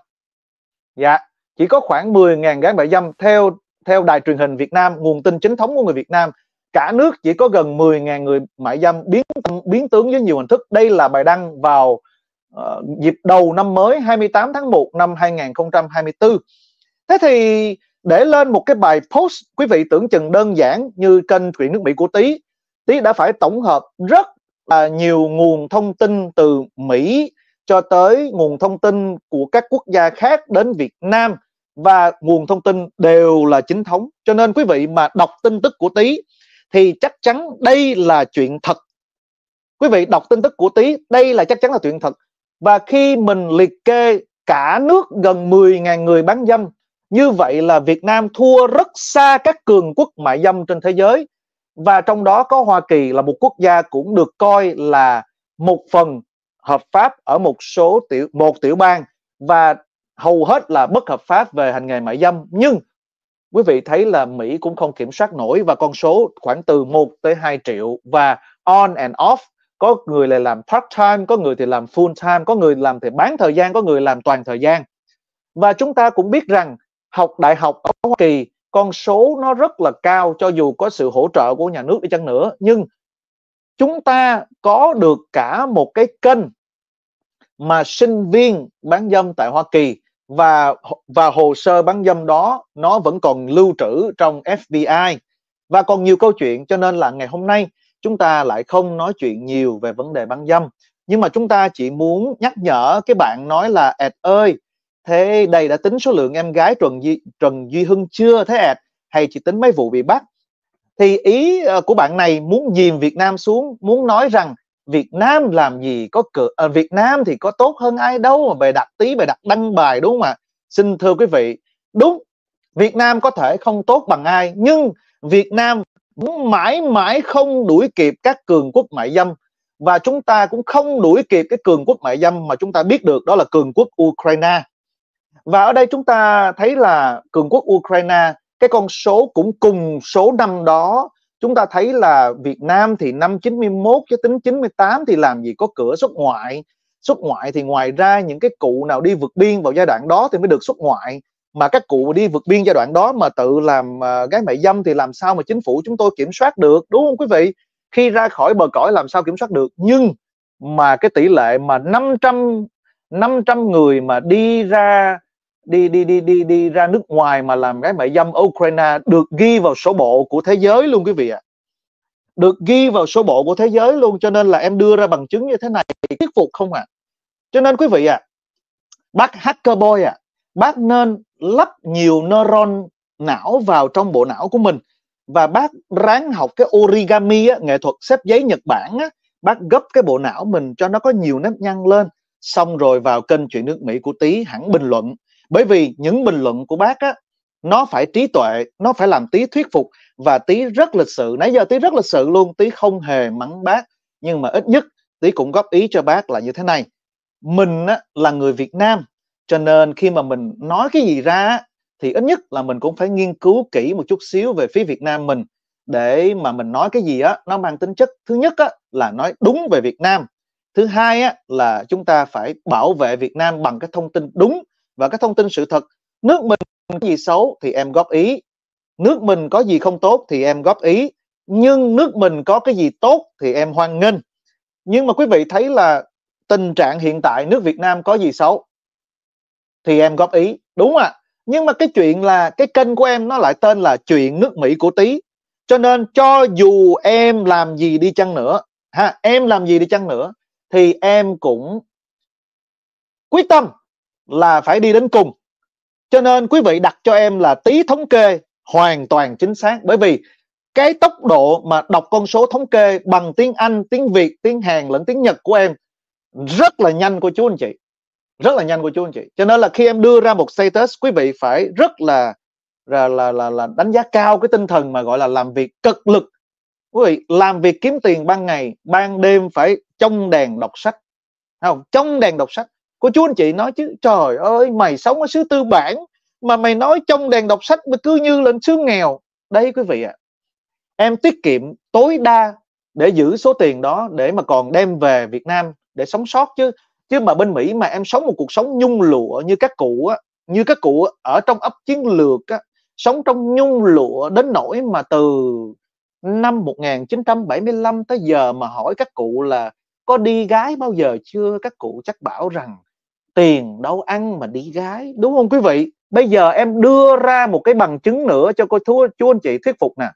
Dạ, chỉ có khoảng mười nghìn gái mại dâm theo theo đài truyền hình Việt Nam, nguồn tin chính thống của người Việt Nam. Cả nước chỉ có gần mười nghìn người mại dâm biến biến tướng với nhiều hình thức. Đây là bài đăng vào uh, dịp đầu năm mới hai mươi tám tháng một năm hai nghìn không trăm hai mươi tư. Thế thì để lên một cái bài post quý vị tưởng chừng đơn giản như kênh Chuyện Nước Mỹ của Tý, Tý đã phải tổng hợp rất là nhiều nguồn thông tin từ Mỹ cho tới nguồn thông tin của các quốc gia khác đến Việt Nam, và nguồn thông tin đều là chính thống. Cho nên quý vị mà đọc tin tức của Tý thì chắc chắn đây là chuyện thật. Quý vị đọc tin tức của Tý, đây là chắc chắn là chuyện thật. Và khi mình liệt kê cả nước gần mười nghìn người bán dâm, như vậy là Việt Nam thua rất xa các cường quốc mại dâm trên thế giới. Và trong đó có Hoa Kỳ là một quốc gia cũng được coi là một phần hợp pháp ở một số tiểu một tiểu bang, và hầu hết là bất hợp pháp về hành nghề mại dâm. Nhưng quý vị thấy là Mỹ cũng không kiểm soát nổi, và con số khoảng từ một tới hai triệu, và on and off. Có người lại làm part time, có người thì làm full time, có người làm thì bán thời gian, có người làm toàn thời gian. Và chúng ta cũng biết rằng học đại học ở Hoa Kỳ con số nó rất là cao, cho dù có sự hỗ trợ của nhà nước đi chăng nữa. Nhưng chúng ta có được cả một cái kênh mà sinh viên bán dâm tại Hoa Kỳ, và và hồ sơ bán dâm đó nó vẫn còn lưu trữ trong F B I, và còn nhiều câu chuyện. Cho nên là ngày hôm nay chúng ta lại không nói chuyện nhiều về vấn đề bán dâm, nhưng mà chúng ta chỉ muốn nhắc nhở cái bạn nói là Ed ơi, thế đây đã tính số lượng em gái Trần Duy, Trần Duy Hưng chưa thế Ed, hay chỉ tính mấy vụ bị bắt? Thì ý của bạn này muốn dìm Việt Nam xuống, muốn nói rằng Việt Nam làm gì có cửa, à, Việt Nam thì có tốt hơn ai đâu mà bày đặt tí bày đặt đăng bài, đúng không ạ? Xin thưa quý vị, đúng, Việt Nam có thể không tốt bằng ai, nhưng Việt Nam cũng mãi mãi không đuổi kịp các cường quốc mại dâm, và chúng ta cũng không đuổi kịp cái cường quốc mại dâm mà chúng ta biết được, đó là cường quốc Ukraine. Và ở đây chúng ta thấy là cường quốc Ukraine, cái con số cũng cùng số năm đó. Chúng ta thấy là Việt Nam thì năm chín mươi mốt cho tính chín mươi tám thì làm gì có cửa xuất ngoại. Xuất ngoại thì ngoài ra những cái cụ nào đi vượt biên vào giai đoạn đó thì mới được xuất ngoại. Mà các cụ đi vượt biên giai đoạn đó mà tự làm uh, gái mại dâm thì làm sao mà chính phủ chúng tôi kiểm soát được, đúng không quý vị? Khi ra khỏi bờ cõi làm sao kiểm soát được? Nhưng mà cái tỷ lệ mà năm trăm người mà đi ra đi đi đi đi đi ra nước ngoài mà làm gái mại dâm ở Ukraine được ghi vào sổ bộ của thế giới luôn quý vị ạ. À. Được ghi vào sổ bộ của thế giới luôn, cho nên là em đưa ra bằng chứng như thế này thì thuyết phục không ạ? À? Cho nên quý vị ạ, à, bác Hacker Boy ạ, à, bác nên lắp nhiều neuron não vào trong bộ não của mình, và bác ráng học cái origami á, nghệ thuật xếp giấy Nhật Bản á, bác gấp cái bộ não mình cho nó có nhiều nếp nhăn lên, xong rồi vào kênh Chuyện Nước Mỹ của Tý hẳn bình luận. Bởi vì những bình luận của bác á, nó phải trí tuệ, nó phải làm Tý thuyết phục, và Tý rất lịch sự. Nãy giờ Tý rất lịch sự luôn, Tý không hề mắng bác, nhưng mà ít nhất Tý cũng góp ý cho bác là như thế này. Mình á, là người Việt Nam, cho nên khi mà mình nói cái gì ra thì ít nhất là mình cũng phải nghiên cứu kỹ một chút xíu về phía Việt Nam mình, để mà mình nói cái gì á nó mang tính chất, thứ nhất á là nói đúng về Việt Nam, thứ hai á là chúng ta phải bảo vệ Việt Nam bằng cái thông tin đúng và cái thông tin sự thật. Nước mình có gì xấu thì em góp ý, nước mình có gì không tốt thì em góp ý, nhưng nước mình có cái gì tốt thì em hoan nghênh. Nhưng mà quý vị thấy là tình trạng hiện tại nước Việt Nam có gì xấu thì em góp ý, đúng không ạ? Nhưng mà cái chuyện là cái kênh của em nó lại tên là Chuyện Nước Mỹ của Tí. Cho nên cho dù em làm gì đi chăng nữa, ha, em làm gì đi chăng nữa thì em cũng quyết tâm là phải đi đến cùng. Cho nên quý vị đặt cho em là Tí thống kê hoàn toàn chính xác. Bởi vì cái tốc độ mà đọc con số thống kê bằng tiếng Anh, tiếng Việt, tiếng Hàn lẫn tiếng Nhật của em rất là nhanh của chú anh chị. Rất là nhanh của chú anh chị. Cho nên là khi em đưa ra một status, quý vị phải rất là là, là, là, là đánh giá cao cái tinh thần mà gọi là làm việc cực lực. Quý vị làm việc kiếm tiền ban ngày, ban đêm phải trong đèn đọc sách, không? Trong đèn đọc sách. Cô chú anh chị nói chứ trời ơi, mày sống ở xứ tư bản mà mày nói trong đèn đọc sách mà cứ như lên xứ nghèo. Đấy quý vị ạ, à, em tiết kiệm tối đa để giữ số tiền đó để mà còn đem về Việt Nam để sống sót chứ. Chứ mà bên Mỹ mà em sống một cuộc sống nhung lụa như các cụ á, như các cụ ở trong ấp chiến lược á, sống trong nhung lụa đến nỗi mà từ năm một nghìn chín trăm bảy mươi lăm tới giờ mà hỏi các cụ là có đi gái bao giờ chưa, các cụ chắc bảo rằng tiền đâu ăn mà đi gái, đúng không quý vị? Bây giờ em đưa ra một cái bằng chứng nữa cho cô chú, chú anh chị thuyết phục nè.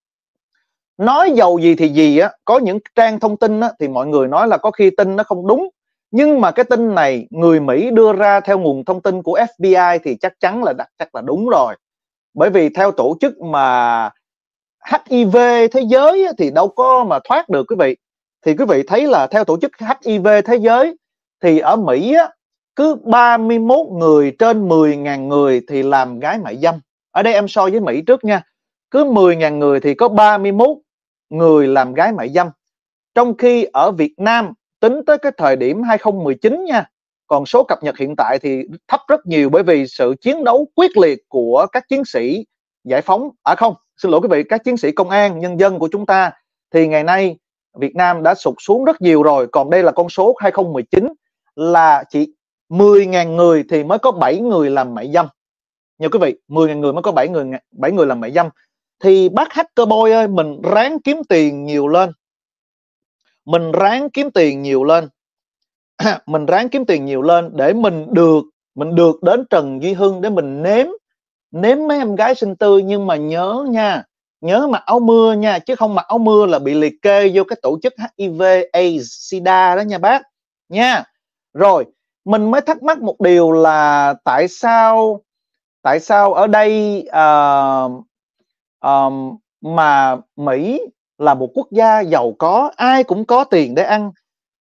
Nói dầu gì thì gì á, có những trang thông tin á, thì mọi người nói là có khi tin nó không đúng. Nhưng mà cái tin này người Mỹ đưa ra theo nguồn thông tin của F B I thì chắc chắn là chắc là đúng rồi. Bởi vì theo tổ chức mà H I V thế giới á, thì đâu có mà thoát được quý vị. Thì quý vị thấy là theo tổ chức H I V thế giới thì ở Mỹ á, cứ ba mươi mốt người trên mười nghìn người thì làm gái mại dâm. Ở đây em so với Mỹ trước nha. Cứ mười nghìn người thì có ba mươi mốt người làm gái mại dâm. Trong khi ở Việt Nam tính tới cái thời điểm hai không một chín nha, còn số cập nhật hiện tại thì thấp rất nhiều, bởi vì sự chiến đấu quyết liệt của các chiến sĩ giải phóng, à không, xin lỗi quý vị, các chiến sĩ công an nhân dân của chúng ta, thì ngày nay Việt Nam đã sụt xuống rất nhiều rồi. Còn đây là con số hai không một chín là chỉ mười nghìn người thì mới có bảy người làm mại dâm. Nha quý vị, mười nghìn người mới có bảy người bảy người làm mại dâm. Thì bác hacker boy ơi, mình ráng kiếm tiền nhiều lên. Mình ráng kiếm tiền nhiều lên. Mình ráng kiếm tiền nhiều lên để mình được mình được đến Trần Duy Hưng để mình nếm nếm mấy em gái xinh tươi. Nhưng mà nhớ nha, nhớ mặc áo mưa nha, chứ không mặc áo mưa là bị liệt kê vô cái tổ chức H I V AIDS SIDA đó nha bác nha. Rồi mình mới thắc mắc một điều là tại sao tại sao ở đây uh, uh, mà Mỹ là một quốc gia giàu có, ai cũng có tiền để ăn,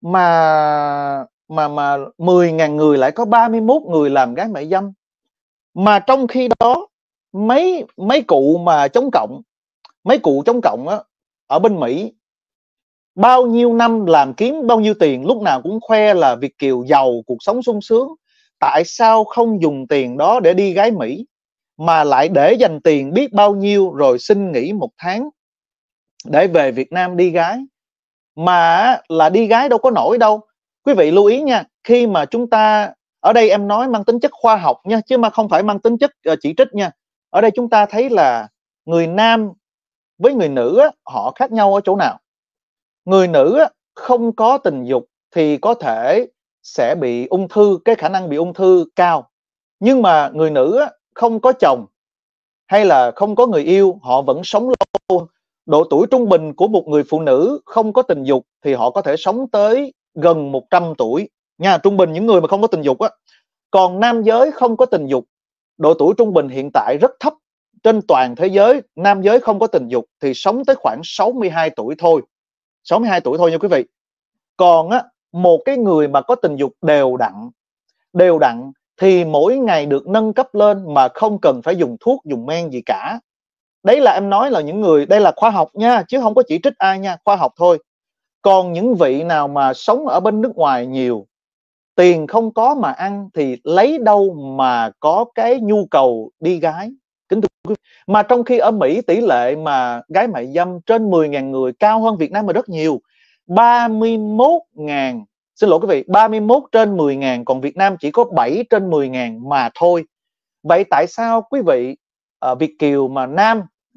mà mà mà mười nghìn người lại có ba mươi mốt người làm gái mại dâm. Mà trong khi đó mấy mấy cụ mà chống cộng, mấy cụ chống cộng á, ở bên Mỹ bao nhiêu năm làm kiếm bao nhiêu tiền, lúc nào cũng khoe là Việt kiều giàu, cuộc sống sung sướng. Tại sao không dùng tiền đó để đi gái Mỹ, mà lại để dành tiền biết bao nhiêu rồi xin nghỉ một tháng để về Việt Nam đi gái? Mà là đi gái đâu có nổi đâu. Quý vị lưu ý nha, khi mà chúng ta, ở đây em nói mang tính chất khoa học nha, chứ mà không phải mang tính chất uh, chỉ trích nha. Ở đây chúng ta thấy là người nam với người nữ á, họ khác nhau ở chỗ nào? Người nữ á, không có tình dục thì có thể sẽ bị ung thư, cái khả năng bị ung thư cao. Nhưng mà người nữ á, không có chồng hay là không có người yêu, họ vẫn sống lâu. Độ tuổi trung bình của một người phụ nữ không có tình dục thì họ có thể sống tới gần một trăm tuổi nha, trung bình những người mà không có tình dục á. Còn nam giới không có tình dục, độ tuổi trung bình hiện tại rất thấp. Trên toàn thế giới, nam giới không có tình dục thì sống tới khoảng sáu mươi hai tuổi thôi. sáu mươi hai tuổi thôi nha quý vị. Còn á, một cái người mà có tình dục đều đặn, đều đặn thì mỗi ngày được nâng cấp lên mà không cần phải dùng thuốc, dùng men gì cả. Đấy là em nói là những người, đây là khoa học nha, chứ không có chỉ trích ai nha, khoa học thôi. Còn những vị nào mà sống ở bên nước ngoài nhiều, tiền không có mà ăn thì lấy đâu mà có cái nhu cầu đi gái? Kính thưa quý vị, mà trong khi ở Mỹ tỷ lệ mà gái mại dâm trên mười nghìn người cao hơn Việt Nam mà rất nhiều, ba mươi mốt nghìn, xin lỗi quý vị, ba mươi mốt trên mười nghìn, còn Việt Nam chỉ có bảy trên mười nghìn mà thôi. Vậy tại sao quý vị uh, Việt kiều mà nam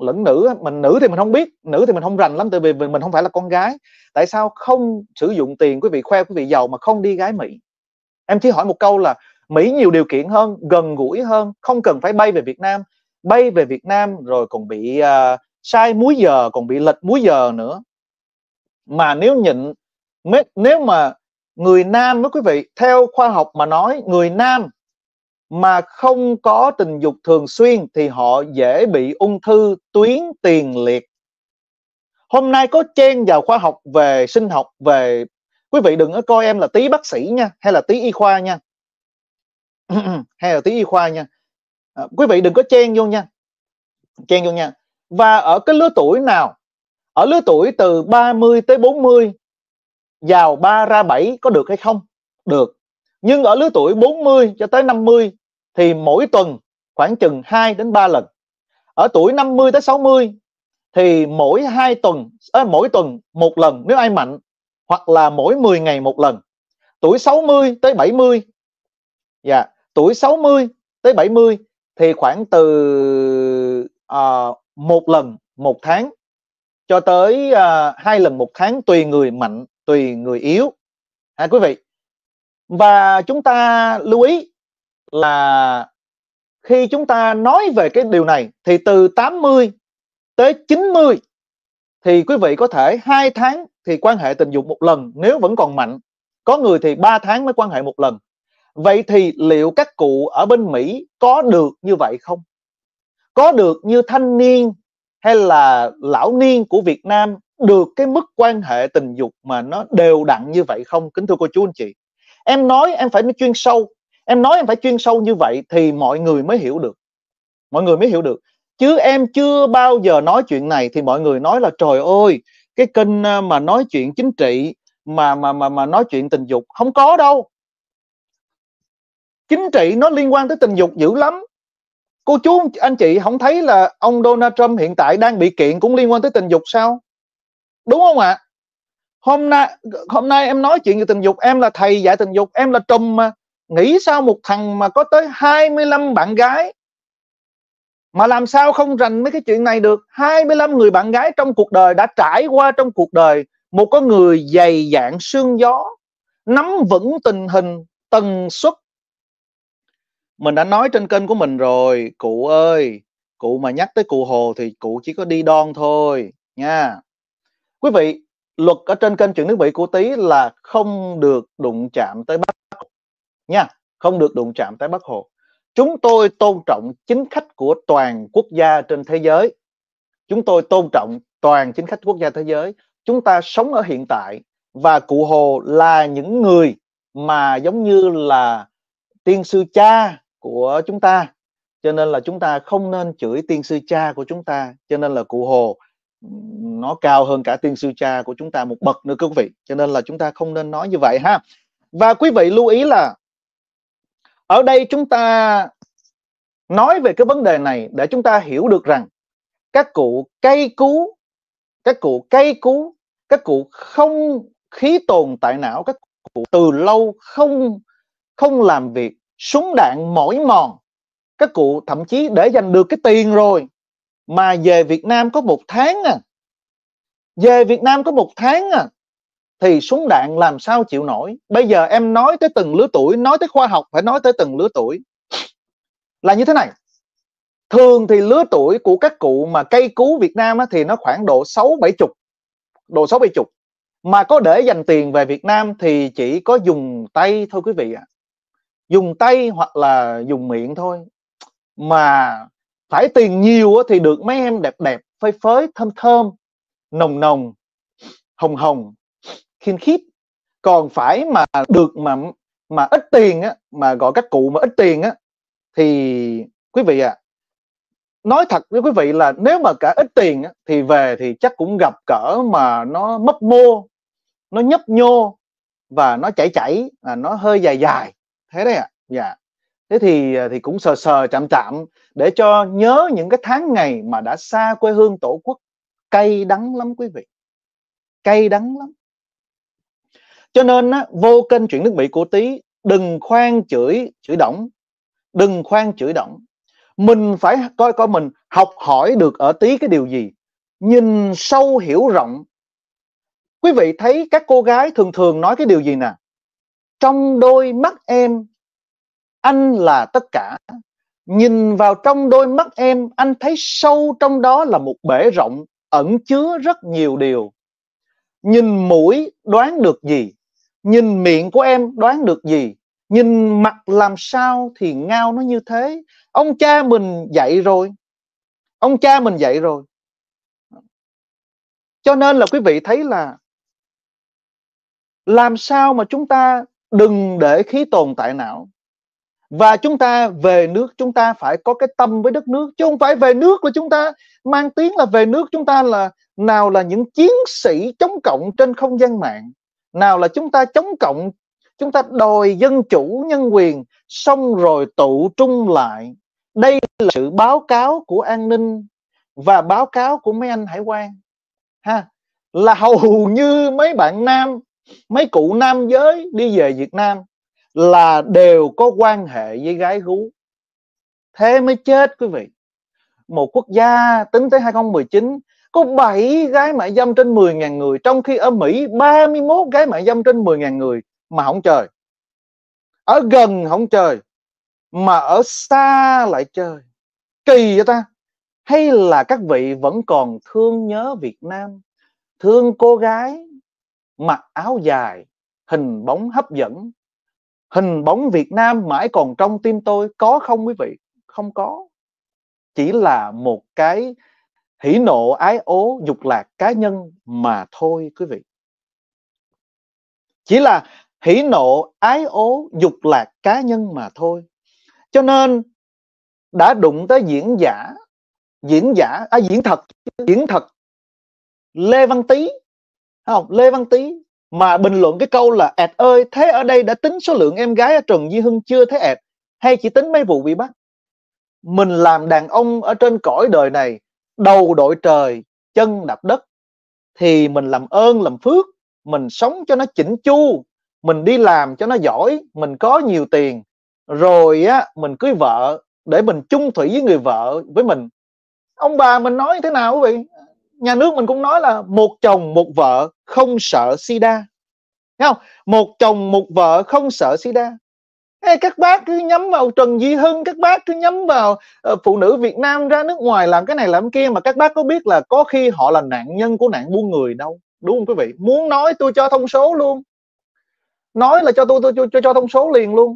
lẫn nữ, mình nữ thì mình không biết, nữ thì mình không rành lắm, tại vì mình không phải là con gái. Tại sao không sử dụng tiền quý vị khoe quý vị giàu mà không đi gái Mỹ? Em chỉ hỏi một câu là Mỹ nhiều điều kiện hơn, gần gũi hơn, không cần phải bay về Việt Nam. Bay về Việt Nam rồi còn bị uh, sai múi giờ, còn bị lệch múi giờ nữa. Mà nếu nhịn, nếu mà người nam với quý vị, theo khoa học mà nói, người nam mà không có tình dục thường xuyên thì họ dễ bị ung thư tuyến tiền liệt. Hôm nay có chen vào khoa học về sinh học, về quý vị đừng có coi em là tí bác sĩ nha, hay là tí y khoa nha, hay là tí y khoa nha. À, quý vị đừng có chen vô nha, chen vô nha. Và ở cái lứa tuổi nào, ở lứa tuổi từ ba mươi tới bốn mươi, vào ba ra bảy có được hay không? Được. Nhưng ở lứa tuổi bốn mươi cho tới năm mươi thì mỗi tuần khoảng chừng hai đến ba lần. Ở tuổi năm mươi tới sáu mươi thì mỗi hai tuần, à, mỗi tuần một lần nếu ai mạnh, hoặc là mỗi mười ngày một lần. Tuổi sáu mươi tới bảy mươi, dạ, tuổi sáu mươi tới bảy mươi thì khoảng từ uh, một lần một tháng cho tới uh, hai lần một tháng, tùy người mạnh, tùy người yếu. À, quý vị. Và chúng ta lưu ý là khi chúng ta nói về cái điều này thì từ tám mươi tới chín mươi thì quý vị có thể hai tháng thì quan hệ tình dục một lần nếu vẫn còn mạnh. Có người thì ba tháng mới quan hệ một lần. Vậy thì liệu các cụ ở bên Mỹ có được như vậy không? Có được như thanh niên hay là lão niên của Việt Nam được cái mức quan hệ tình dục mà nó đều đặn như vậy không? Kính thưa cô chú anh chị, em nói em phải chuyên sâu, em nói em phải chuyên sâu như vậy thì mọi người mới hiểu được, mọi người mới hiểu được. Chứ em chưa bao giờ nói chuyện này thì mọi người nói là trời ơi, cái kênh mà nói chuyện chính trị mà mà mà mà nói chuyện tình dục, không có đâu. Chính trị nó liên quan tới tình dục dữ lắm. Cô chú anh chị không thấy là ông Donald Trump hiện tại đang bị kiện cũng liên quan tới tình dục sao? Đúng không ạ? Hôm nay hôm nay em nói chuyện về tình dục, em là thầy dạy tình dục, em là trùm mà. Nghĩ sao một thằng mà có tới hai mươi lăm bạn gái mà làm sao không rành mấy cái chuyện này được? hai mươi lăm người bạn gái trong cuộc đời, đã trải qua trong cuộc đời một con người dày dạn sương gió, nắm vững tình hình, tần suất. Mình đã nói trên kênh của mình rồi, cụ ơi, cụ mà nhắc tới cụ Hồ thì cụ chỉ có đi đon thôi nha. Quý vị, luật ở trên kênh Chuyện Nước Mỹ của Tí là không được đụng chạm tới Bác Hồ nha, không được đụng chạm tới Bác Hồ. Chúng tôi tôn trọng chính khách của toàn quốc gia trên thế giới. Chúng tôi tôn trọng toàn chính khách quốc gia thế giới. Chúng ta sống ở hiện tại, và cụ Hồ là những người mà giống như là tiên sư cha của chúng ta, cho nên là chúng ta không nên chửi tiên sư cha của chúng ta. Cho nên là cụ Hồ nó cao hơn cả tiên sư cha của chúng ta một bậc nữa quý vị, cho nên là chúng ta không nên nói như vậy ha. Và quý vị lưu ý là ở đây chúng ta nói về cái vấn đề này để chúng ta hiểu được rằng các cụ cay cú, các cụ cay cú, các cụ không khí tồn tại não, các cụ từ lâu không không làm việc, súng đạn mỏi mòn. Các cụ thậm chí để dành được cái tiền rồi mà về Việt Nam có một tháng à, về Việt Nam có một tháng à, thì súng đạn làm sao chịu nổi. Bây giờ em nói tới từng lứa tuổi, nói tới khoa học phải nói tới từng lứa tuổi. Là như thế này, thường thì lứa tuổi của các cụ mà cây cú Việt Nam á, thì nó khoảng độ sáu bảy chục, độ sáu bảy chục. Mà có để dành tiền về Việt Nam thì chỉ có dùng tay thôi quý vị ạ. À. Dùng tay hoặc là dùng miệng thôi. Mà phải tiền nhiều thì được mấy em đẹp đẹp, phơi phới, thơm thơm, nồng nồng, hồng hồng, khiên khiết. Còn phải mà được mà mà ít tiền á, mà gọi các cụ mà ít tiền á, thì quý vị ạ, à, nói thật với quý vị là nếu mà cả ít tiền á, thì về thì chắc cũng gặp cỡ mà nó mấp mô, nó nhấp nhô và nó chảy chảy, à, nó hơi dài dài thế đấy ạ. À. Dạ. Thế thì thì cũng sờ sờ chạm chạm để cho nhớ những cái tháng ngày mà đã xa quê hương tổ quốc. Cay đắng lắm quý vị, cay đắng lắm. Cho nên á, vô kênh Chuyện Nước Mỹ của Tí đừng khoan chửi chửi Đổng, đừng khoan chửi Đổng. Mình phải coi coi mình học hỏi được ở tí cái điều gì, nhìn sâu hiểu rộng. Quý vị thấy các cô gái thường thường nói cái điều gì nè? Trong đôi mắt em, anh là tất cả. Nhìn vào trong đôi mắt em, anh thấy sâu trong đó là một bể rộng, ẩn chứa rất nhiều điều. Nhìn mũi đoán được gì? Nhìn miệng của em đoán được gì? Nhìn mặt làm sao thì ngao nó như thế? Ông cha mình dạy rồi. Ông cha mình dạy rồi. Cho nên là quý vị thấy là làm sao mà chúng ta đừng để khí tồn tại não. Và chúng ta về nước, chúng ta phải có cái tâm với đất nước, chứ không phải về nước là chúng ta mang tiếng là về nước. Chúng ta là nào là những chiến sĩ chống cộng trên không gian mạng, nào là chúng ta chống cộng, chúng ta đòi dân chủ nhân quyền, xong rồi tụ trung lại. Đây là sự báo cáo của an ninh và báo cáo của mấy anh hải quan ha, là hầu như mấy bạn nam, mấy cụ nam giới đi về Việt Nam là đều có quan hệ với gái gú. Thế mới chết quý vị. Một quốc gia tính tới hai không một chín có bảy gái mại dâm trên mười nghìn người, trong khi ở Mỹ ba mươi mốt gái mại dâm trên mười nghìn người mà không chơi. Ở gần không chơi, mà ở xa lại chơi. Kỳ vậy ta? Hay là các vị vẫn còn thương nhớ Việt Nam, thương cô gái mặc áo dài, hình bóng hấp dẫn? Hình bóng Việt Nam mãi còn trong tim tôi, có không quý vị? Không có. Chỉ là một cái hỉ nộ ái ố dục lạc cá nhân mà thôi quý vị. Chỉ là hỉ nộ ái ố dục lạc cá nhân mà thôi. Cho nên đã đụng tới diễn giả, diễn giả, à diễn thật, diễn thật Lê Văn Tý, không? Lê Văn Tý mà bình luận cái câu là ẹt ơi, thế ở đây đã tính số lượng em gái ở Trần Duy Hưng chưa thế ẹt, hay chỉ tính mấy vụ bị bắt? Mình làm đàn ông ở trên cõi đời này, đầu đội trời, chân đạp đất, thì mình làm ơn làm phước, mình sống cho nó chỉnh chu, mình đi làm cho nó giỏi, mình có nhiều tiền, rồi á mình cưới vợ để mình chung thủy với người vợ với mình. Ông bà mình nói thế nào quý vị? Nhà nước mình cũng nói là một chồng một vợ không sợ sida. Thấy không? Một chồng một vợ không sợ sida. Ê, các bác cứ nhắm vào Trần Duy Hưng, các bác cứ nhắm vào uh, phụ nữ Việt Nam ra nước ngoài làm cái này làm kia, mà các bác có biết là có khi họ là nạn nhân của nạn buôn người đâu, đúng không quý vị? Muốn nói tôi cho thông số luôn, nói là cho tôi tôi cho, cho, cho thông số liền luôn.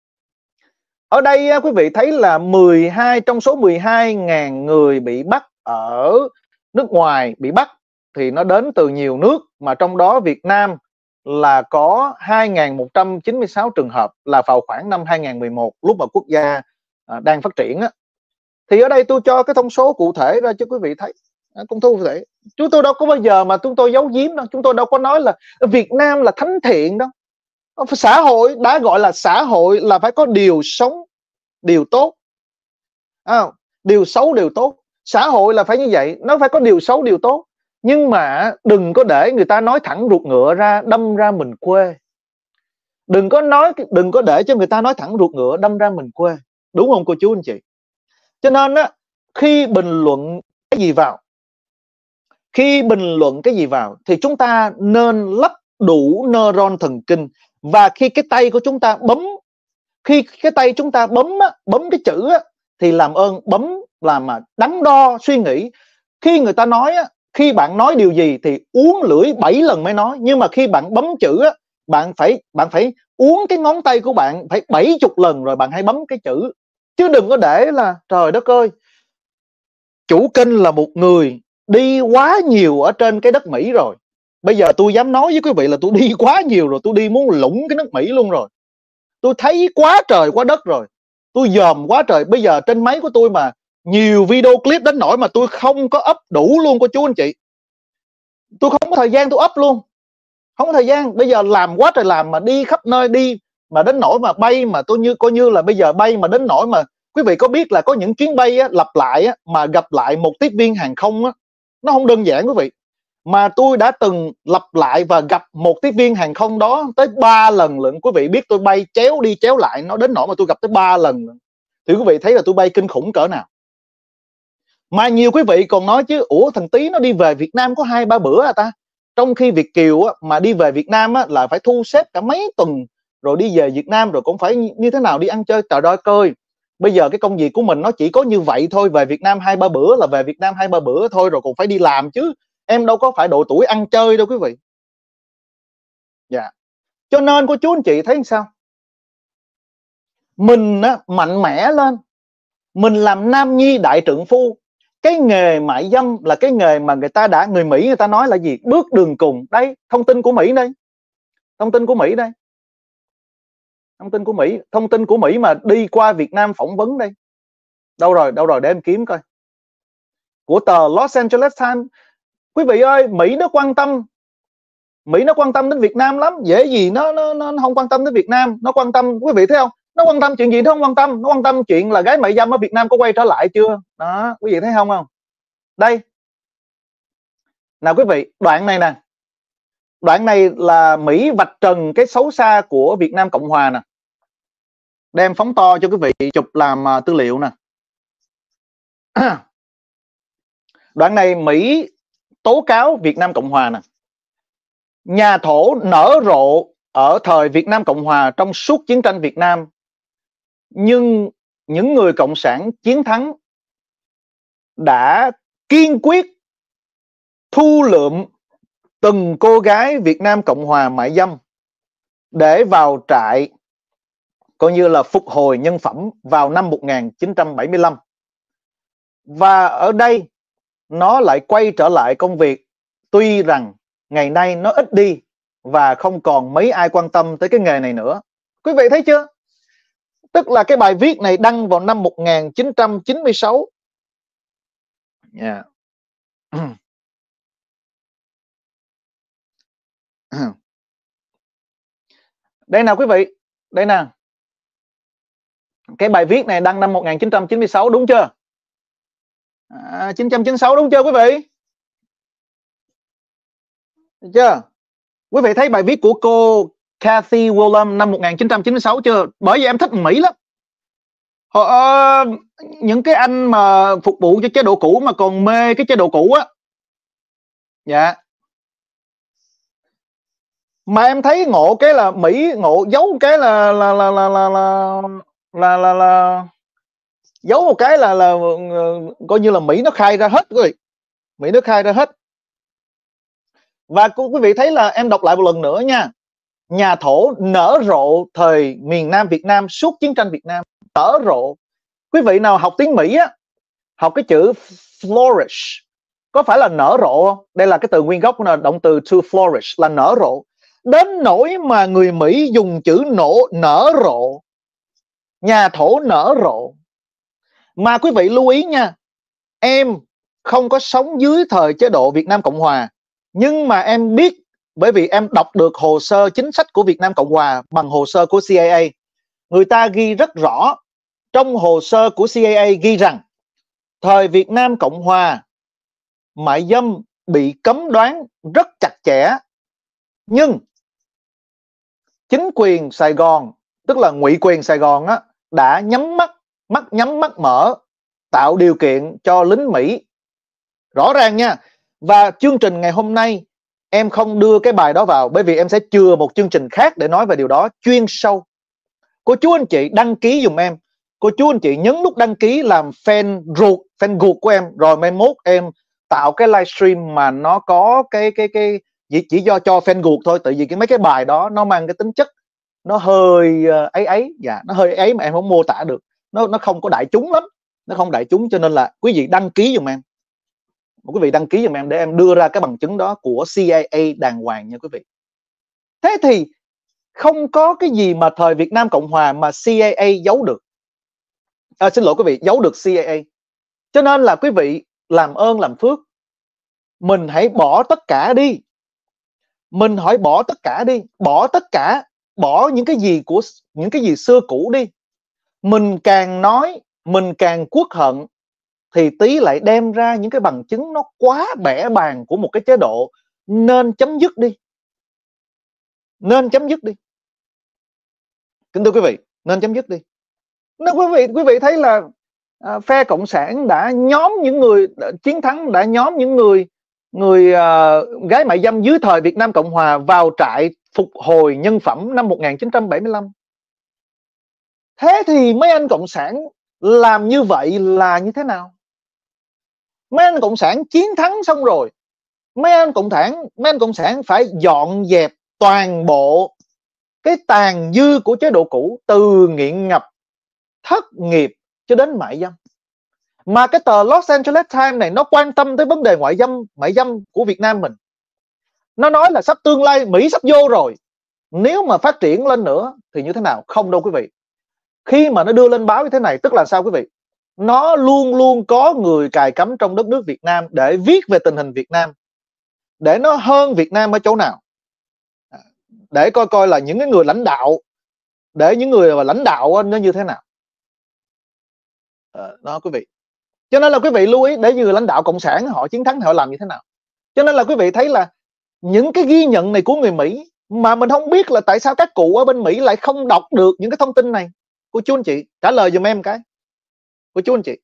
Ở đây quý vị thấy là mười hai trong số mười hai nghìn người bị bắt ở nước ngoài bị bắt thì nó đến từ nhiều nước, mà trong đó Việt Nam là có hai nghìn một trăm chín mươi sáu trường hợp là vào khoảng năm hai nghìn mười một, lúc mà quốc gia à, đang phát triển á. Thì ở đây tôi cho cái thông số cụ thể ra cho quý vị thấy. Cũng thú vị. Chúng tôi đâu có bao giờ mà chúng tôi giấu giếm đâu. Chúng tôi đâu có nói là Việt Nam là thánh thiện đâu. Xã hội đã gọi là xã hội là phải có điều sống, điều tốt, à, điều xấu, điều tốt. Xã hội là phải như vậy, nó phải có điều xấu, điều tốt. Nhưng mà đừng có để người ta nói thẳng ruột ngựa ra, đâm ra mình quê. Đừng có nói, đừng có để cho người ta nói thẳng ruột ngựa, đâm ra mình quê. Đúng không cô chú anh chị? Cho nên á, khi bình luận cái gì vào, khi bình luận cái gì vào thì chúng ta nên lắp đủ neuron thần kinh. Và khi cái tay của chúng ta bấm, khi cái tay chúng ta bấm á, bấm cái chữ á, thì làm ơn bấm làm mà đắn đo suy nghĩ. Khi người ta nói á, khi bạn nói điều gì thì uốn lưỡi bảy lần mới nói, nhưng mà khi bạn bấm chữ á, bạn phải bạn phải uốn cái ngón tay của bạn phải bảy chục lần rồi bạn hãy bấm cái chữ. Chứ đừng có để là trời đất ơi, chủ kênh là một người đi quá nhiều ở trên cái đất Mỹ rồi. Bây giờ tôi dám nói với quý vị là tôi đi quá nhiều rồi, tôi đi muốn lũng cái nước Mỹ luôn rồi. Tôi thấy quá trời quá đất rồi, tôi dòm quá trời. Bây giờ trên máy của tôi mà nhiều video clip đến nỗi mà tôi không có up đủ luôn cô chú anh chị. Tôi không có thời gian tôi up luôn, không có thời gian. Bây giờ làm quá trời làm mà đi khắp nơi đi, mà đến nỗi mà bay mà tôi như coi như là bây giờ bay mà đến nỗi mà quý vị có biết là có những chuyến bay á, lặp lại á, mà gặp lại một tiếp viên hàng không á, nó không đơn giản quý vị. Mà tôi đã từng lặp lại và gặp một tiếp viên hàng không đó tới ba lần lận. Quý vị biết tôi bay chéo đi chéo lại, nó đến nỗi mà tôi gặp tới ba lần. Thì quý vị thấy là tụi bay kinh khủng cỡ nào. Mà nhiều quý vị còn nói chứ, ủa thằng Tý nó đi về Việt Nam có hai ba bữa à ta? Trong khi Việt kiều á, mà đi về Việt Nam á, là phải thu xếp cả mấy tuần rồi đi về Việt Nam, rồi cũng phải như thế nào đi ăn chơi. Trời đất ơi, bây giờ cái công việc của mình nó chỉ có như vậy thôi. Về Việt Nam hai ba bữa là về Việt Nam hai ba bữa thôi, rồi còn phải đi làm chứ. Em đâu có phải độ tuổi ăn chơi đâu quý vị. Dạ yeah. Cho nên cô chú anh chị thấy sao? Mình á, mạnh mẽ lên, mình làm nam nhi đại trượng phu. Cái nghề mại dâm là cái nghề mà người ta đã, người Mỹ người ta nói là gì? Bước đường cùng. Đây, thông tin của Mỹ đây. Thông tin của Mỹ đây. Thông tin của Mỹ, thông tin của Mỹ mà đi qua Việt Nam phỏng vấn đây. Đâu rồi, đâu rồi để em kiếm coi. Của tờ Los Angeles Times. Quý vị ơi, Mỹ nó quan tâm Mỹ nó quan tâm đến Việt Nam lắm. Dễ gì nó, nó, nó không quan tâm đến Việt Nam. Nó quan tâm, quý vị thấy không? Nó quan tâm chuyện gì nó không quan tâm. Nó quan tâm chuyện là gái mại dâm ở Việt Nam có quay trở lại chưa. Đó, quý vị thấy không không? Đây. Nào quý vị, đoạn này nè. Đoạn này là Mỹ vạch trần cái xấu xa của Việt Nam Cộng Hòa nè. Đem phóng to cho quý vị chụp làm uh, tư liệu nè. Đoạn này Mỹ tố cáo Việt Nam Cộng Hòa nè. Nhà thổ nở rộ ở thời Việt Nam Cộng Hòa trong suốt chiến tranh Việt Nam. Nhưng những người cộng sản chiến thắng đã kiên quyết thu lượm từng cô gái Việt Nam Cộng Hòa mại dâm để vào trại, coi như là phục hồi nhân phẩm vào năm một nghìn chín trăm bảy mươi lăm. Và ở đây nó lại quay trở lại công việc, tuy rằng ngày nay nó ít đi và không còn mấy ai quan tâm tới cái nghề này nữa. Quý vị thấy chưa? Tức là cái bài viết này đăng vào năm một nghìn chín trăm chín mươi sáu. Yeah. Đây nào quý vị, đây nè. Cái bài viết này đăng năm một nghìn chín trăm chín mươi sáu đúng chưa? À, chín trăm chín mươi sáu đúng chưa quý vị? Được chưa? Quý vị thấy bài viết của cô Kathy Woollam năm một nghìn chín trăm chín mươi sáu chưa? Bởi vì em thích Mỹ lắm. Họ, uh, những cái anh mà phục vụ cho chế độ cũ mà còn mê cái chế độ cũ á. Dạ. Mà em thấy ngộ cái là Mỹ ngộ giấu cái là là là là là là là, là, là giấu một cái là là coi như là Mỹ nó khai ra hết rồi. Mỹ nó khai ra hết. Và quý vị thấy là em đọc lại một lần nữa nha. Nhà thổ nở rộ thời miền Nam Việt Nam suốt chiến tranh Việt Nam. Nở rộ. Quý vị nào học tiếng Mỹ á, học cái chữ flourish, có phải là nở rộ không? Đây là cái từ nguyên gốc là động từ to flourish, là nở rộ. Đến nỗi mà người Mỹ dùng chữ nổ nở rộ. Nhà thổ nở rộ. Mà quý vị lưu ý nha, em không có sống dưới thời chế độ Việt Nam Cộng Hòa, nhưng mà em biết, bởi vì em đọc được hồ sơ chính sách của Việt Nam Cộng Hòa bằng hồ sơ của C I A. Người ta ghi rất rõ, trong hồ sơ của C I A ghi rằng thời Việt Nam Cộng Hòa mại dâm bị cấm đoán rất chặt chẽ, nhưng chính quyền Sài Gòn, tức là ngụy quyền Sài Gòn á, đã nhắm mắt, mắt nhắm mắt mở, tạo điều kiện cho lính Mỹ. Rõ ràng nha. Và chương trình ngày hôm nay em không đưa cái bài đó vào, bởi vì em sẽ chừa một chương trình khác để nói về điều đó chuyên sâu. Cô chú anh chị đăng ký dùm em. Cô chú anh chị nhấn nút đăng ký làm fan ruột, fan ruột của em, rồi mai mốt em tạo cái livestream mà nó có cái cái cái chỉ, chỉ do cho fan ruột thôi. Tại vì cái mấy cái bài đó nó mang cái tính chất nó hơi ấy ấy, dạ, nó hơi ấy mà em không mô tả được. Nó nó không có đại chúng lắm. Nó không đại chúng, cho nên là quý vị đăng ký dùm em. Quý vị đăng ký dùm em để em đưa ra cái bằng chứng đó của C I A đàng hoàng nha quý vị. Thế thì không có cái gì mà thời Việt Nam Cộng Hòa mà C I A giấu được. À, xin lỗi quý vị, giấu được C I A. Cho nên là quý vị làm ơn làm phước, mình hãy bỏ tất cả đi. Mình hãy bỏ tất cả đi, bỏ tất cả, bỏ những cái gì của những cái gì xưa cũ đi. Mình càng nói, mình càng uất hận, thì tí lại đem ra những cái bằng chứng nó quá bẽ bàng của một cái chế độ. Nên chấm dứt đi. Nên chấm dứt đi. Kính thưa quý vị, nên chấm dứt đi. Nếu quý vị quý vị thấy là à, phe cộng sản đã nhóm những người đã, chiến thắng đã nhóm những người người à, gái mại dâm dưới thời Việt Nam Cộng Hòa vào trại phục hồi nhân phẩm năm một nghìn chín trăm bảy mươi lăm. Thế thì mấy anh cộng sản làm như vậy là như thế nào? Mấy anh cộng sản chiến thắng xong rồi, mấy anh cộng sản mấy anh cộng sản phải dọn dẹp toàn bộ cái tàn dư của chế độ cũ, từ nghiện ngập, thất nghiệp cho đến mại dâm. Mà cái tờ Los Angeles Times này nó quan tâm tới vấn đề ngoại dâm, mại dâm của Việt Nam mình. Nó nói là sắp tương lai Mỹ sắp vô rồi, nếu mà phát triển lên nữa thì như thế nào? Không đâu quý vị. Khi mà nó đưa lên báo như thế này, tức là sao quý vị? Nó luôn luôn có người cài cắm trong đất nước Việt Nam để viết về tình hình Việt Nam, để nó hơn Việt Nam ở chỗ nào, để coi coi là những cái người lãnh đạo, để những người mà lãnh đạo nó như thế nào. Đó quý vị. Cho nên là quý vị lưu ý, để người lãnh đạo cộng sản họ chiến thắng họ làm như thế nào. Cho nên là quý vị thấy là những cái ghi nhận này của người Mỹ mà mình không biết là tại sao các cụ ở bên Mỹ lại không đọc được những cái thông tin này. Cô chú anh chị trả lời giùm em cái. Cô chú anh chị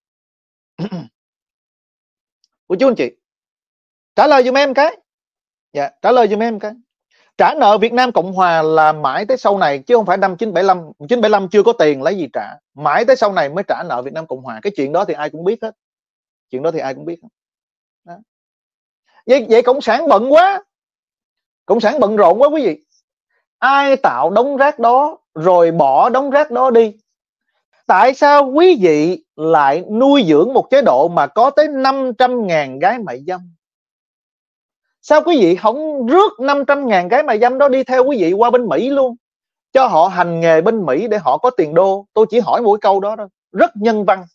Cô chú anh chị trả lời giùm em cái. Dạ, trả lời giùm em cái. Trả nợ Việt Nam Cộng Hòa là mãi tới sau này, chứ không phải năm chín bảy lăm. chín bảy lăm chưa có tiền lấy gì trả, mãi tới sau này mới trả nợ Việt Nam Cộng Hòa. Cái chuyện đó thì ai cũng biết hết. Chuyện đó thì ai cũng biết hết. Đó. Vậy, vậy cộng sản bận quá, cộng sản bận rộn quá quý vị. Ai tạo đống rác đó rồi bỏ đống rác đó đi? Tại sao quý vị lại nuôi dưỡng một chế độ mà có tới năm trăm ngàn gái mại dâm? Sao quý vị không rước năm trăm ngàn gái mại dâm đó đi theo quý vị qua bên Mỹ luôn, cho họ hành nghề bên Mỹ để họ có tiền đô? Tôi chỉ hỏi một câu đó thôi, rất nhân văn.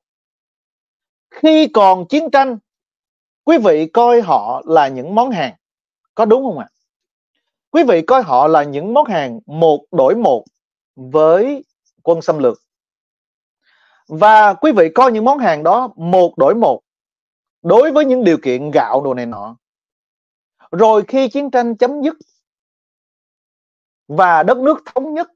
Khi còn chiến tranh, quý vị coi họ là những món hàng, có đúng không ạ? Quý vị coi họ là những món hàng một đổi một với quân xâm lược. Và quý vị coi những món hàng đó một đổi một đối với những điều kiện gạo đồ này nọ. Rồi khi chiến tranh chấm dứt và đất nước thống nhất,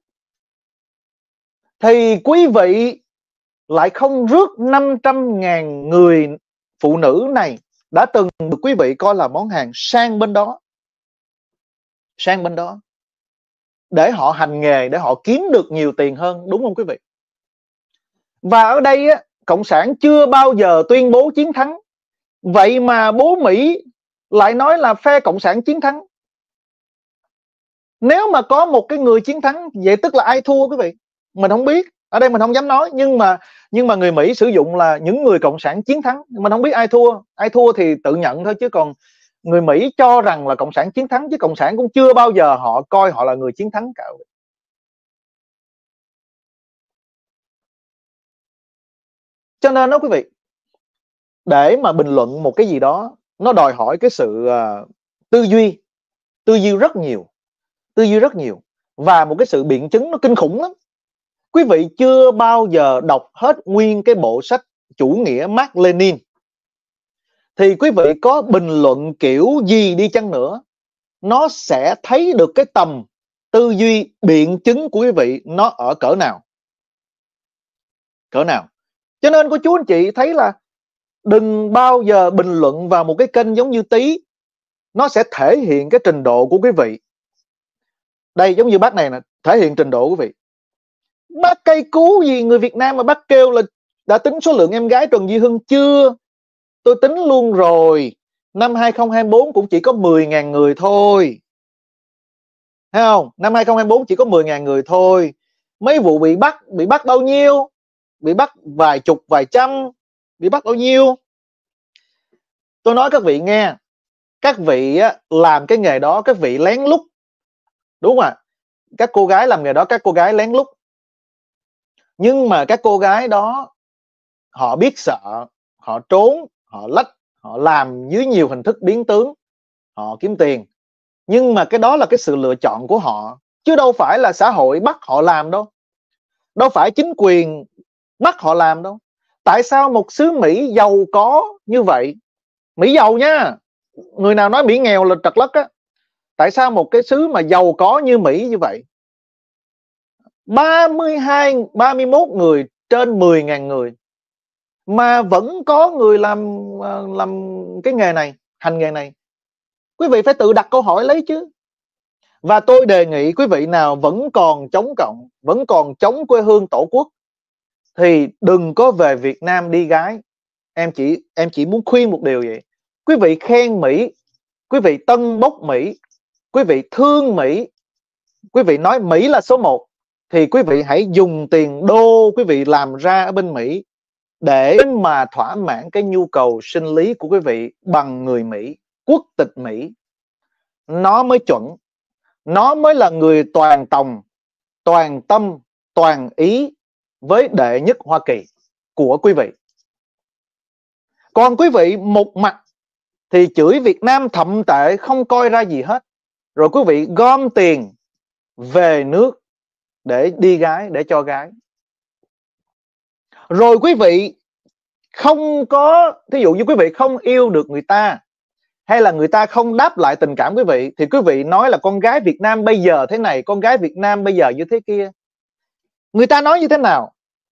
thì quý vị lại không rước năm trăm ngàn người phụ nữ này đã từng được quý vị coi là món hàng sang bên đó, sang bên đó để họ hành nghề, để họ kiếm được nhiều tiền hơn, đúng không quý vị? Và ở đây á, cộng sản chưa bao giờ tuyên bố chiến thắng. Vậy mà bố Mỹ lại nói là phe cộng sản chiến thắng. Nếu mà có một cái người chiến thắng, vậy tức là ai thua quý vị? Mình không biết. Ở đây mình không dám nói, nhưng mà nhưng mà người Mỹ sử dụng là những người cộng sản chiến thắng. Mình không biết ai thua. Ai thua thì tự nhận thôi, chứ còn người Mỹ cho rằng là cộng sản chiến thắng, chứ cộng sản cũng chưa bao giờ họ coi họ là người chiến thắng cả. Cho nên đó quý vị, để mà bình luận một cái gì đó, nó đòi hỏi cái sự uh, tư duy, tư duy rất nhiều, tư duy rất nhiều và một cái sự biện chứng nó kinh khủng lắm. Quý vị chưa bao giờ đọc hết nguyên cái bộ sách Chủ nghĩa Mác Lênin, thì quý vị có bình luận kiểu gì đi chăng nữa, nó sẽ thấy được cái tầm tư duy biện chứng của quý vị nó ở cỡ nào. Cỡ nào. Cho nên cô chú anh chị thấy là đừng bao giờ bình luận vào một cái kênh giống như Tí. Nó sẽ thể hiện cái trình độ của quý vị. Đây giống như bác này nè, thể hiện trình độ của quý vị. Bác cây cú gì người Việt Nam mà bác kêu là đã tính số lượng em gái Trần Duy Hưng chưa? Tôi tính luôn rồi. Năm hai không hai tư cũng chỉ có mười ngàn người thôi. Thấy không? Năm hai không hai tư chỉ có mười ngàn người thôi. Mấy vụ bị bắt, bị bắt bao nhiêu? Bị bắt vài chục, vài trăm. Bị bắt bao nhiêu? Tôi nói các vị nghe, các vị làm cái nghề đó, các vị lén lút, đúng không ạ? Các cô gái làm nghề đó, các cô gái lén lút. Nhưng mà các cô gái đó họ biết sợ, họ trốn, họ lách, họ làm dưới nhiều hình thức biến tướng, họ kiếm tiền. Nhưng mà cái đó là cái sự lựa chọn của họ, chứ đâu phải là xã hội bắt họ làm đâu. Đâu phải chính quyền bắt họ làm đâu. Tại sao một xứ Mỹ giàu có như vậy, Mỹ giàu nha, người nào nói Mỹ nghèo là trật lất á. Tại sao một cái xứ mà giàu có như Mỹ như vậy ba mươi hai, ba mươi mốt người trên mười nghìn người mà vẫn có người làm làm cái nghề này, hành nghề này. Quý vị phải tự đặt câu hỏi lấy chứ. Và tôi đề nghị quý vị nào vẫn còn chống cộng, vẫn còn chống quê hương tổ quốc thì đừng có về Việt Nam đi gái. Em chỉ em chỉ muốn khuyên một điều vậy. Quý vị khen Mỹ, quý vị tân bốc Mỹ, quý vị thương Mỹ, quý vị nói Mỹ là số một, thì quý vị hãy dùng tiền đô quý vị làm ra ở bên Mỹ để mà thỏa mãn cái nhu cầu sinh lý của quý vị bằng người Mỹ, quốc tịch Mỹ. Nó mới chuẩn, nó mới là người toàn tòng, toàn tâm, toàn ý với đệ nhất Hoa Kỳ của quý vị. Còn quý vị một mặt thì chửi Việt Nam thậm tệ không coi ra gì hết, rồi quý vị gom tiền về nước để đi gái, để cho gái. Rồi quý vị không có, thí dụ như quý vị không yêu được người ta, hay là người ta không đáp lại tình cảm quý vị, thì quý vị nói là con gái Việt Nam bây giờ thế này, con gái Việt Nam bây giờ như thế kia. Người ta nói như thế nào?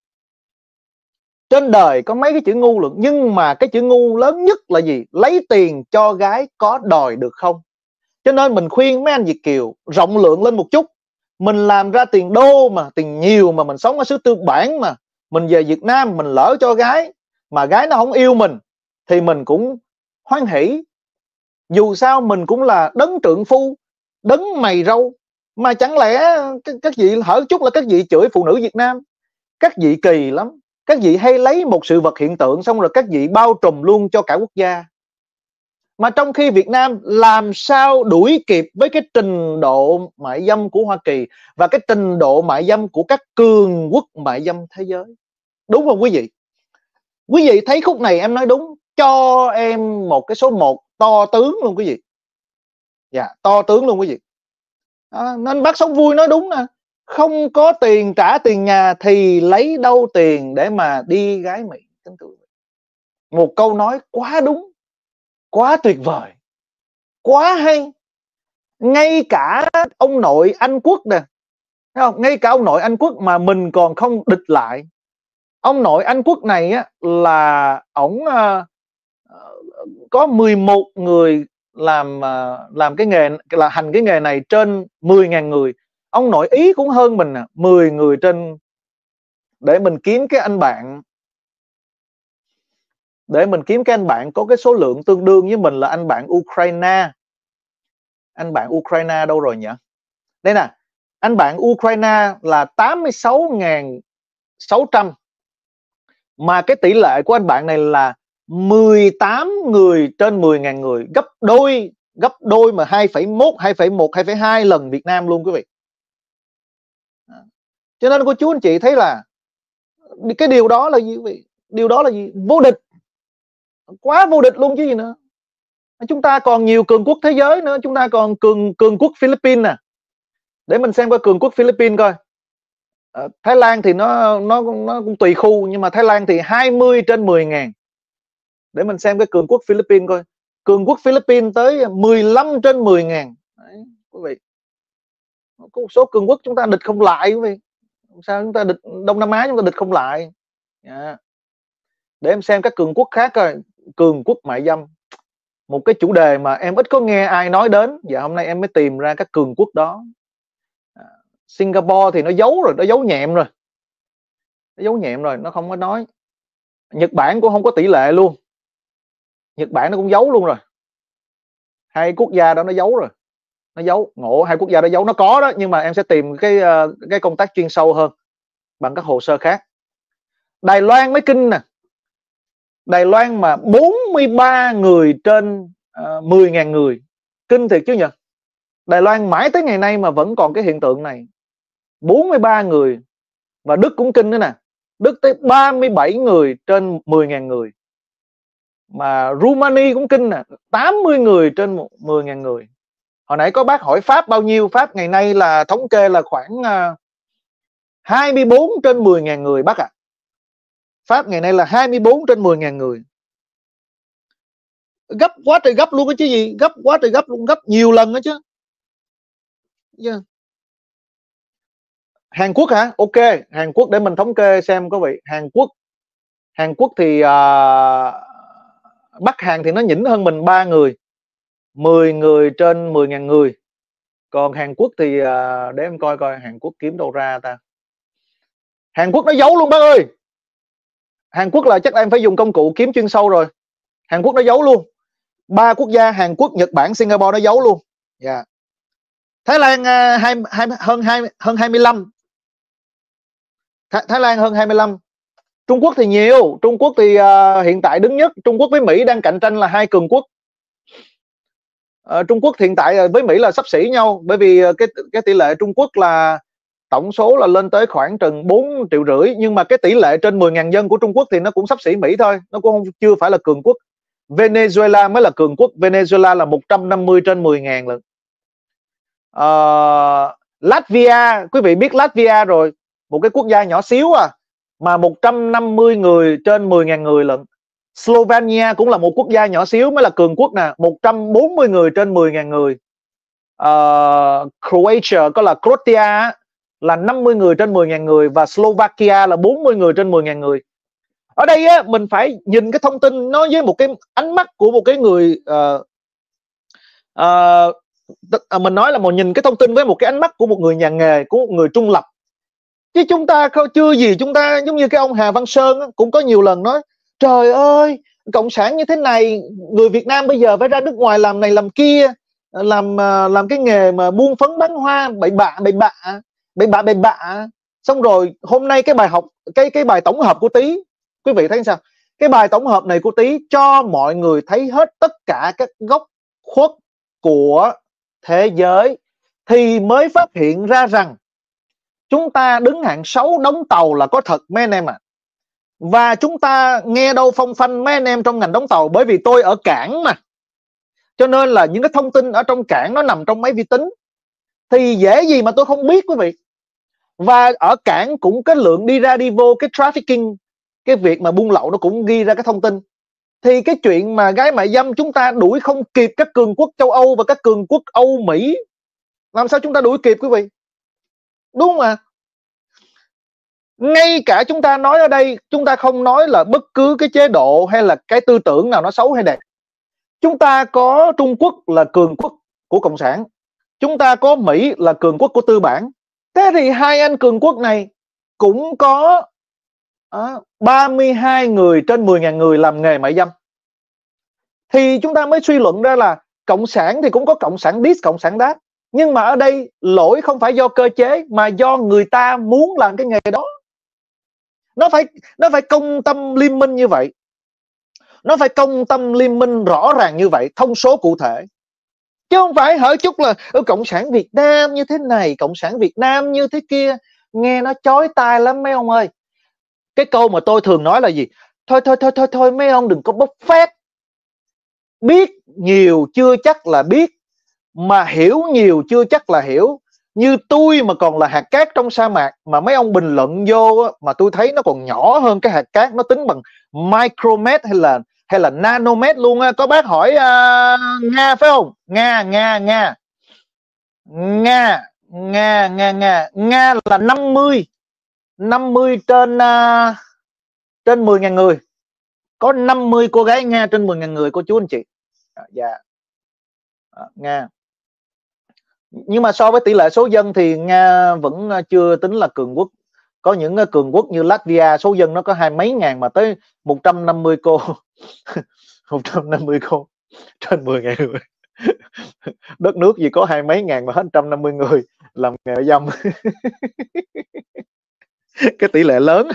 Trên đời có mấy cái chữ ngu lượng, nhưng mà cái chữ ngu lớn nhất là gì? Lấy tiền cho gái có đòi được không? Cho nên mình khuyên mấy anh Việt kiều rộng lượng lên một chút. Mình làm ra tiền đô mà, tiền nhiều mà, mình sống ở xứ tư bản mà, mình về Việt Nam mình lỡ cho gái mà gái nó không yêu mình thì mình cũng hoan hỷ. Dù sao mình cũng là đấng trượng phu, đấng mày râu. Mà chẳng lẽ các, các vị hở chút là các vị chửi phụ nữ Việt Nam? Các vị kỳ lắm. Các vị hay lấy một sự vật hiện tượng xong rồi các vị bao trùm luôn cho cả quốc gia. Mà trong khi Việt Nam làm sao đuổi kịp với cái trình độ mại dâm của Hoa Kỳ và cái trình độ mại dâm của các cường quốc mại dâm thế giới. Đúng không quý vị? Quý vị thấy khúc này em nói đúng, cho em một cái số một to tướng luôn quý vị. Dạ, to tướng luôn quý vị. À, nên bác Sống Vui nói đúng nè. Không có tiền trả tiền nhà thì lấy đâu tiền để mà đi gái Mỹ. Một câu nói quá đúng, quá tuyệt vời, quá hay. Ngay cả ông nội Anh Quốc nè, thấy không? Ngay cả ông nội Anh Quốc mà mình còn không địch lại. Ông nội Anh Quốc này á, là ổng uh, có mười một người làm uh, làm cái nghề là hành cái nghề này trên mười nghìn người. Ông nội Ý cũng hơn mình nè, mười người trên. Để mình kiếm cái anh bạn Để mình kiếm cái anh bạn có cái số lượng tương đương với mình là anh bạn Ukraine. Anh bạn Ukraine đâu rồi nhỉ? Đây nè, anh bạn Ukraine là tám mươi sáu nghìn sáu trăm. Mà cái tỷ lệ của anh bạn này là mười tám người trên mười nghìn người, gấp đôi, gấp đôi mà hai phẩy một, hai phẩy một, hai phẩy hai lần Việt Nam luôn quý vị. Cho nên cô chú anh chị thấy là cái điều đó là gì quý vị? Điều đó là gì? Vô địch. Quá vô địch luôn chứ gì nữa. Chúng ta còn nhiều cường quốc thế giới nữa. Chúng ta còn cường cường quốc Philippines nè. Để mình xem coi cường quốc Philippines coi. à, Thái Lan thì nó, nó nó cũng tùy khu, nhưng mà Thái Lan thì hai mươi trên mười nghìn. Để mình xem cái cường quốc Philippines coi. Cường quốc Philippines tới mười lăm trên mười nghìn. Đấy, quý vị. Có một số cường quốc chúng ta địch không lại quý vị. Sao chúng ta địch Đông Nam Á chúng ta địch không lại. Yeah. Để em xem các cường quốc khác coi. Cường quốc mại dâm, một cái chủ đề mà em ít có nghe ai nói đến. Và hôm nay em mới tìm ra các cường quốc đó. à, Singapore thì nó giấu rồi, nó giấu nhẹm rồi, nó giấu nhẹm rồi, nó không có nói. Nhật Bản cũng không có tỷ lệ luôn. Nhật Bản nó cũng giấu luôn rồi. Hai quốc gia đó nó giấu rồi, nó giấu ngộ. Hai quốc gia đó giấu, nó có đó, nhưng mà em sẽ tìm cái cái công tác chuyên sâu hơn bằng các hồ sơ khác. Đài Loan mới kinh nè. Đài Loan mà bốn mươi ba người trên uh, mười nghìn người. Kinh thiệt chứ nhỉ. Đài Loan mãi tới ngày nay mà vẫn còn cái hiện tượng này. bốn mươi ba người. Và Đức cũng kinh nữa nè. Đức tới ba mươi bảy người trên mười nghìn người. Mà Rumani cũng kinh nè, tám mươi người trên mười nghìn người. Hồi nãy có bác hỏi Pháp bao nhiêu. Pháp ngày nay là thống kê là khoảng uh, hai mươi bốn trên mười nghìn người bác ạ. À. Pháp ngày nay là hai mươi bốn trên mười nghìn người. Gấp quá trời gấp luôn đó chứ gì. Gấp quá trời gấp luôn, gấp nhiều lần đó chứ. Yeah. Hàn Quốc hả? Ok, Hàn Quốc để mình thống kê xem quý vị. Hàn Quốc Hàn Quốc thì uh, Bắc Hàn thì nó nhỉnh hơn mình ba người, mười người trên mười ngàn người. Còn Hàn Quốc thì uh, để em coi coi Hàn Quốc kiếm đâu ra ta. Hàn Quốc nó giấu luôn bác ơi. Hàn Quốc là chắc em phải dùng công cụ kiếm chuyên sâu rồi. Hàn Quốc nó giấu luôn. Ba quốc gia Hàn Quốc, Nhật Bản, Singapore nó giấu luôn. Dạ. Yeah. Thái Lan uh, hai, hai, hơn hai, hơn hai mươi lăm. Th Thái Lan hơn hai mươi lăm. Trung Quốc thì nhiều. Trung Quốc thì uh, hiện tại đứng nhất. Trung Quốc với Mỹ đang cạnh tranh là hai cường quốc. Uh, Trung Quốc hiện tại với Mỹ là xấp xỉ nhau, bởi vì cái cái tỷ lệ Trung Quốc là tổng số là lên tới khoảng chừng bốn triệu rưỡi, nhưng mà cái tỷ lệ trên mười ngàn dân của Trung Quốc thì nó cũng xấp xỉ Mỹ thôi, nó cũng không, chưa phải là cường quốc. Venezuela mới là cường quốc. Venezuela là một trăm năm mươi trên mười ngàn lần. Uh, Latvia, quý vị biết Latvia rồi, một cái quốc gia nhỏ xíu à, mà một trăm năm mươi người trên mười ngàn người lận. Slovenia cũng là một quốc gia nhỏ xíu mới là cường quốc nè, một trăm bốn mươi người trên mười ngàn người. uh, Croatia có là Croatia là năm mươi người trên mười ngàn người, và Slovakia là bốn mươi người trên mười ngàn người. Ở đây á, mình phải nhìn cái thông tin nó với một cái ánh mắt của một cái người uh, uh, mình nói là một nhìn cái thông tin với một cái ánh mắt của một người nhà nghề, của một người trung lập. Chứ chúng ta không, chưa gì chúng ta giống như cái ông Hà Văn Sơn á, cũng có nhiều lần nói trời ơi, cộng sản như thế này, người Việt Nam bây giờ phải ra nước ngoài làm này làm kia, làm làm cái nghề mà buôn phấn bán hoa, bậy bạ bậy bạ bậy bạ bậy bạ. Xong rồi hôm nay cái bài học, cái cái bài tổng hợp của Tý, quý vị thấy sao? Cái bài tổng hợp này của Tý cho mọi người thấy hết tất cả các góc khuất của thế giới, thì mới phát hiện ra rằng chúng ta đứng hạng sáu đóng tàu là có thật mấy anh em ạ. À. Và chúng ta nghe đâu phong phanh mấy anh em trong ngành đóng tàu, bởi vì tôi ở cảng mà, cho nên là những cái thông tin ở trong cảng nó nằm trong máy vi tính, thì dễ gì mà tôi không biết quý vị. Và ở cảng cũng cái lượng đi ra đi vô, cái trafficking, cái việc mà buôn lậu nó cũng ghi ra cái thông tin. Thì cái chuyện mà gái mại dâm chúng ta đuổi không kịp các cường quốc châu Âu và các cường quốc Âu Mỹ. Làm sao chúng ta đuổi kịp quý vị? Đúng mà. Ngay cả chúng ta nói ở đây, chúng ta không nói là bất cứ cái chế độ hay là cái tư tưởng nào nó xấu hay đẹp. Chúng ta có Trung Quốc là cường quốc của Cộng sản, chúng ta có Mỹ là cường quốc của tư bản. Thế thì hai anh cường quốc này cũng có à, ba mươi hai người trên mười ngàn người làm nghề mại dâm. Thì chúng ta mới suy luận ra là Cộng sản thì cũng có Cộng sản this, Cộng sản that. Nhưng mà ở đây lỗi không phải do cơ chế, mà do người ta muốn làm cái nghề đó. Nó phải, nó phải công tâm liên minh như vậy. Nó phải công tâm liên minh rõ ràng như vậy, thông số cụ thể. Chứ không phải hở chút là ở Cộng sản Việt Nam như thế này, Cộng sản Việt Nam như thế kia. Nghe nó chói tai lắm mấy ông ơi. Cái câu mà tôi thường nói là gì? Thôi thôi thôi thôi thôi mấy ông đừng có bốc phét. Biết nhiều chưa chắc là biết, mà hiểu nhiều chưa chắc là hiểu. Như tôi mà còn là hạt cát trong sa mạc, mà mấy ông bình luận vô á, mà tôi thấy nó còn nhỏ hơn cái hạt cát, nó tính bằng micromet hay là hay là nanomet luôn á. Có bác hỏi uh, Nga phải không? Nga Nga Nga Nga Nga Nga Nga Nga là năm mươi năm mươi trên uh, trên mười ngàn người. Có năm mươi cô gái Nga trên mười ngàn người, cô chú anh chị. À, dạ. À, Nga. Nhưng mà so với tỷ lệ số dân thì Nga vẫn chưa tính là cường quốc. Có những cường quốc như Latvia số dân nó có hai mấy ngàn mà tới một trăm năm mươi cô. một trăm năm mươi cô trên mười ngàn người. Đất nước gì có hai mấy ngàn mà hết một trăm năm mươi người làm nghề dâm. Cái tỷ lệ lớn.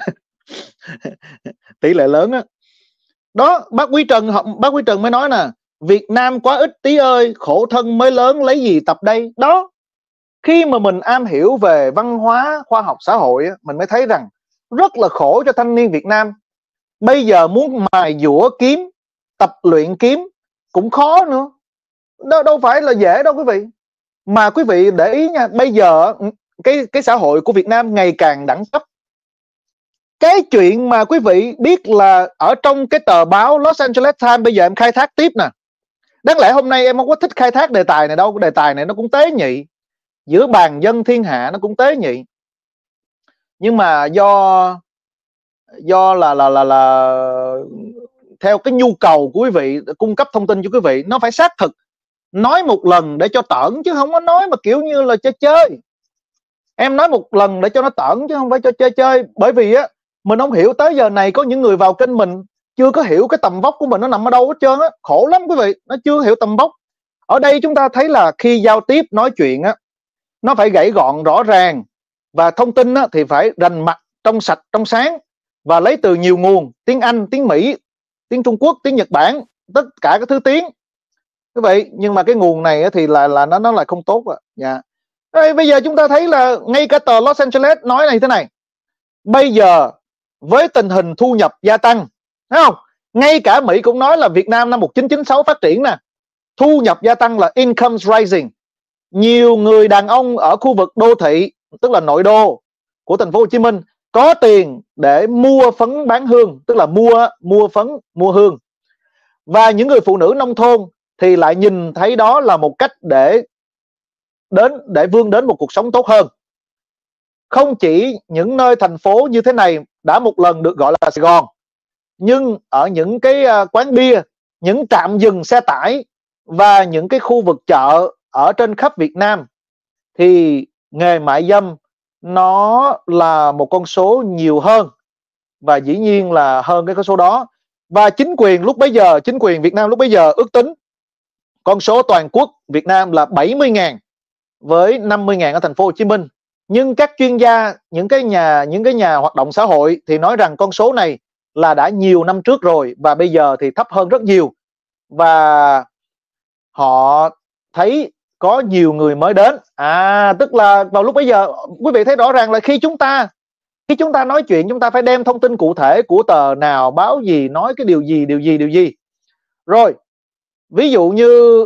Tỷ lệ lớn á. Đó, bác Quý Trần bác Quý Trần mới nói nè, Việt Nam quá ít Tí ơi, khổ thân mới lớn lấy gì tập đây. Đó, khi mà mình am hiểu về văn hóa, khoa học xã hội, mình mới thấy rằng rất là khổ cho thanh niên Việt Nam. Bây giờ muốn mài dũa kiếm, tập luyện kiếm cũng khó nữa. Đâu, đâu phải là dễ đâu quý vị. Mà quý vị để ý nha, bây giờ cái, cái xã hội của Việt Nam ngày càng đẳng cấp. Cái chuyện mà quý vị biết là ở trong cái tờ báo Los Angeles Times, bây giờ em khai thác tiếp nè. Đáng lẽ hôm nay em không có thích khai thác đề tài này đâu. Đề tài này nó cũng tế nhị, giữa bàn dân thiên hạ nó cũng tế nhị. Nhưng mà do do là là là là theo cái nhu cầu của quý vị cung cấp thông tin cho quý vị, nó phải xác thực, nói một lần để cho tởn, chứ không có nói mà kiểu như là chơi chơi. Em nói một lần để cho nó tởn chứ không phải cho chơi chơi. Bởi vì á, mình không hiểu tới giờ này có những người vào kênh mình chưa có hiểu cái tầm vóc của mình nó nằm ở đâu hết trơn á. Khổ lắm quý vị, nó chưa hiểu tầm vóc. Ở đây chúng ta thấy là khi giao tiếp nói chuyện á, nó phải gãy gọn rõ ràng, và thông tin á, thì phải rành mạch, trong sạch, trong sáng, và lấy từ nhiều nguồn: tiếng Anh, tiếng Mỹ, tiếng Trung Quốc, tiếng Nhật Bản, tất cả các thứ tiếng. Như vậy, nhưng mà cái nguồn này á, thì là là nó nó lại không tốt ạ. Dạ. Đây, bây giờ chúng ta thấy là ngay cả tờ Los Angeles nói này thế này: bây giờ với tình hình thu nhập gia tăng, thấy không? Ngay cả Mỹ cũng nói là Việt Nam năm một nghìn chín trăm chín mươi sáu phát triển nè, thu nhập gia tăng là income rising. Nhiều người đàn ông ở khu vực đô thị, tức là nội đô của thành phố Hồ Chí Minh, có tiền để mua phấn bán hương, tức là mua mua phấn, mua hương. Và những người phụ nữ nông thôn thì lại nhìn thấy đó là một cách để đến để vươn đến một cuộc sống tốt hơn. Không chỉ những nơi thành phố như thế này đã một lần được gọi là Sài Gòn, nhưng ở những cái quán bia, những trạm dừng xe tải và những cái khu vực chợ ở trên khắp Việt Nam thì nghề mại dâm nó là một con số nhiều hơn, và dĩ nhiên là hơn cái con số đó. Và chính quyền lúc bấy giờ, chính quyền Việt Nam lúc bấy giờ ước tính con số toàn quốc Việt Nam là bảy mươi ngàn với năm mươi ngàn ở thành phố Hồ Chí Minh. Nhưng các chuyên gia, những cái nhà những cái nhà hoạt động xã hội thì nói rằng con số này là đã nhiều năm trước rồi, và bây giờ thì thấp hơn rất nhiều. Và họ thấy có nhiều người mới đến. À, tức là vào lúc bấy giờ quý vị thấy rõ ràng là khi chúng ta khi chúng ta nói chuyện, chúng ta phải đem thông tin cụ thể của tờ nào, báo gì, nói cái điều gì, điều gì, điều gì. Rồi, ví dụ như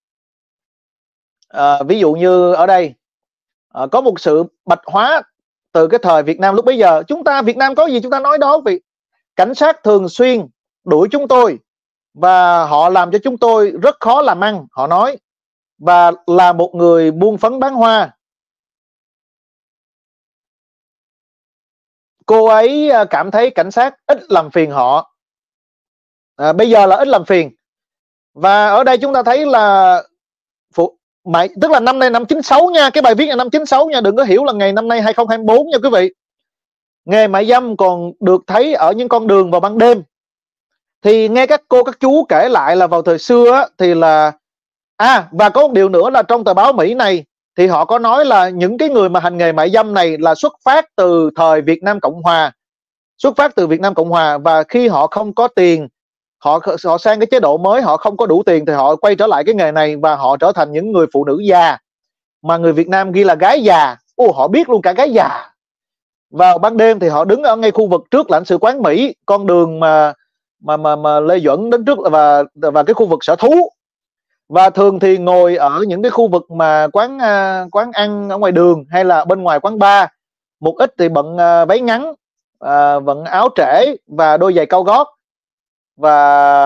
à, ví dụ như ở đây à, có một sự bạch hóa từ cái thời Việt Nam lúc bấy giờ. Chúng ta Việt Nam có gì chúng ta nói đó. Vì cảnh sát thường xuyên đuổi chúng tôi và họ làm cho chúng tôi rất khó làm ăn, họ nói. Và là một người buôn phấn bán hoa, cô ấy cảm thấy cảnh sát ít làm phiền họ. À, bây giờ là ít làm phiền. Và ở đây chúng ta thấy là phụ, mày, tức là năm nay năm chín sáu nha, cái bài viết là năm chín sáu nha, đừng có hiểu là ngày năm nay hai không hai bốn nha quý vị. Nghề mại dâm còn được thấy ở những con đường vào ban đêm. Thì nghe các cô các chú kể lại là vào thời xưa á, thì là à, và có một điều nữa là trong tờ báo Mỹ này thì họ có nói là những cái người mà hành nghề mại dâm này là xuất phát từ thời Việt Nam Cộng Hòa, xuất phát từ Việt Nam Cộng Hòa và khi họ không có tiền, họ họ sang cái chế độ mới, họ không có đủ tiền thì họ quay trở lại cái nghề này và họ trở thành những người phụ nữ già, mà người Việt Nam ghi là gái già. Ô, họ biết luôn cả gái già. Vào ban đêm thì họ đứng ở ngay khu vực trước lãnh sự quán Mỹ, con đường mà mà mà, mà Lê Duẩn đến trước, và và cái khu vực sở thú. Và thường thì ngồi ở những cái khu vực mà quán uh, quán ăn ở ngoài đường hay là bên ngoài quán bar. Một ít thì bận uh, váy ngắn, uh, bận áo trễ và đôi giày cao gót, và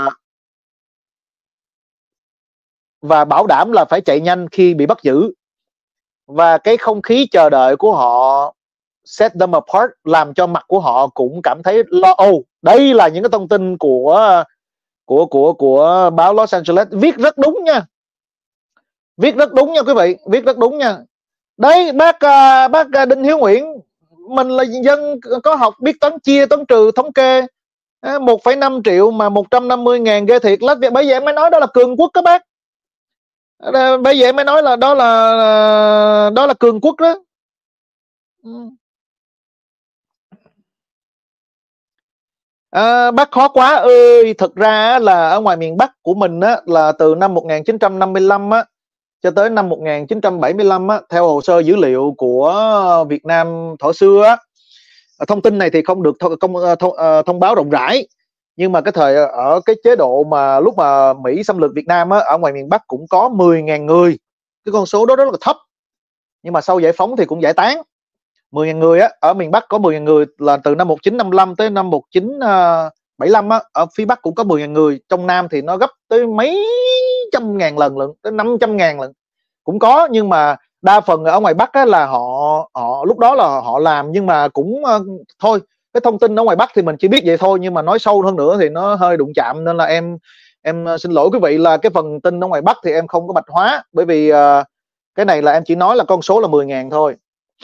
và bảo đảm là phải chạy nhanh khi bị bắt giữ. Và cái không khí chờ đợi của họ set them apart, làm cho mặt của họ cũng cảm thấy lo âu. Đây là những cái thông tin của của của của báo Los Angeles, viết rất đúng nha, viết rất đúng nha quý vị, viết rất đúng nha. Đấy, bác uh, bác uh, Đinh Hiếu Nguyễn, mình là dân có học, biết toán chia toán trừ thống kê. Một phẩy năm triệu mà một trăm năm mươi ngàn ghê thiệt lắm. Bởi vậy em mới nói đó là cường quốc các bác. Bởi vậy em mới nói là đó là đó là cường quốc đó. À, bác khó quá ơi. Thực ra là ở ngoài miền Bắc của mình á, là từ năm một nghìn chín trăm năm mươi lăm á, cho tới năm một nghìn chín trăm bảy mươi lăm á, theo hồ sơ dữ liệu của Việt Nam thuở xưa á, thông tin này thì không được thông, thông, thông, thông báo rộng rãi, nhưng mà cái thời ở cái chế độ mà lúc mà Mỹ xâm lược Việt Nam á, ở ngoài miền Bắc cũng có mười ngàn người. Cái con số đó rất là thấp, nhưng mà sau giải phóng thì cũng giải tán. Mười ngàn người á, ở miền Bắc có mười ngàn người là từ năm một nghìn chín trăm năm mươi lăm tới năm một nghìn chín trăm bảy mươi lăm á. Ở phía Bắc cũng có mười ngàn người. Trong Nam thì nó gấp tới mấy trăm ngàn lần lận, tới năm trăm ngàn lần cũng có. Nhưng mà Đa phần ở ngoài Bắc á, là họ họ lúc đó là họ làm, nhưng mà cũng uh, thôi, cái thông tin ở ngoài Bắc thì mình chỉ biết vậy thôi, nhưng mà nói sâu hơn nữa thì nó hơi đụng chạm, nên là em em uh, xin lỗi quý vị là cái phần tin ở ngoài Bắc thì em không có bạch hóa, bởi vì uh, cái này là em chỉ nói là con số là mười ngàn thôi.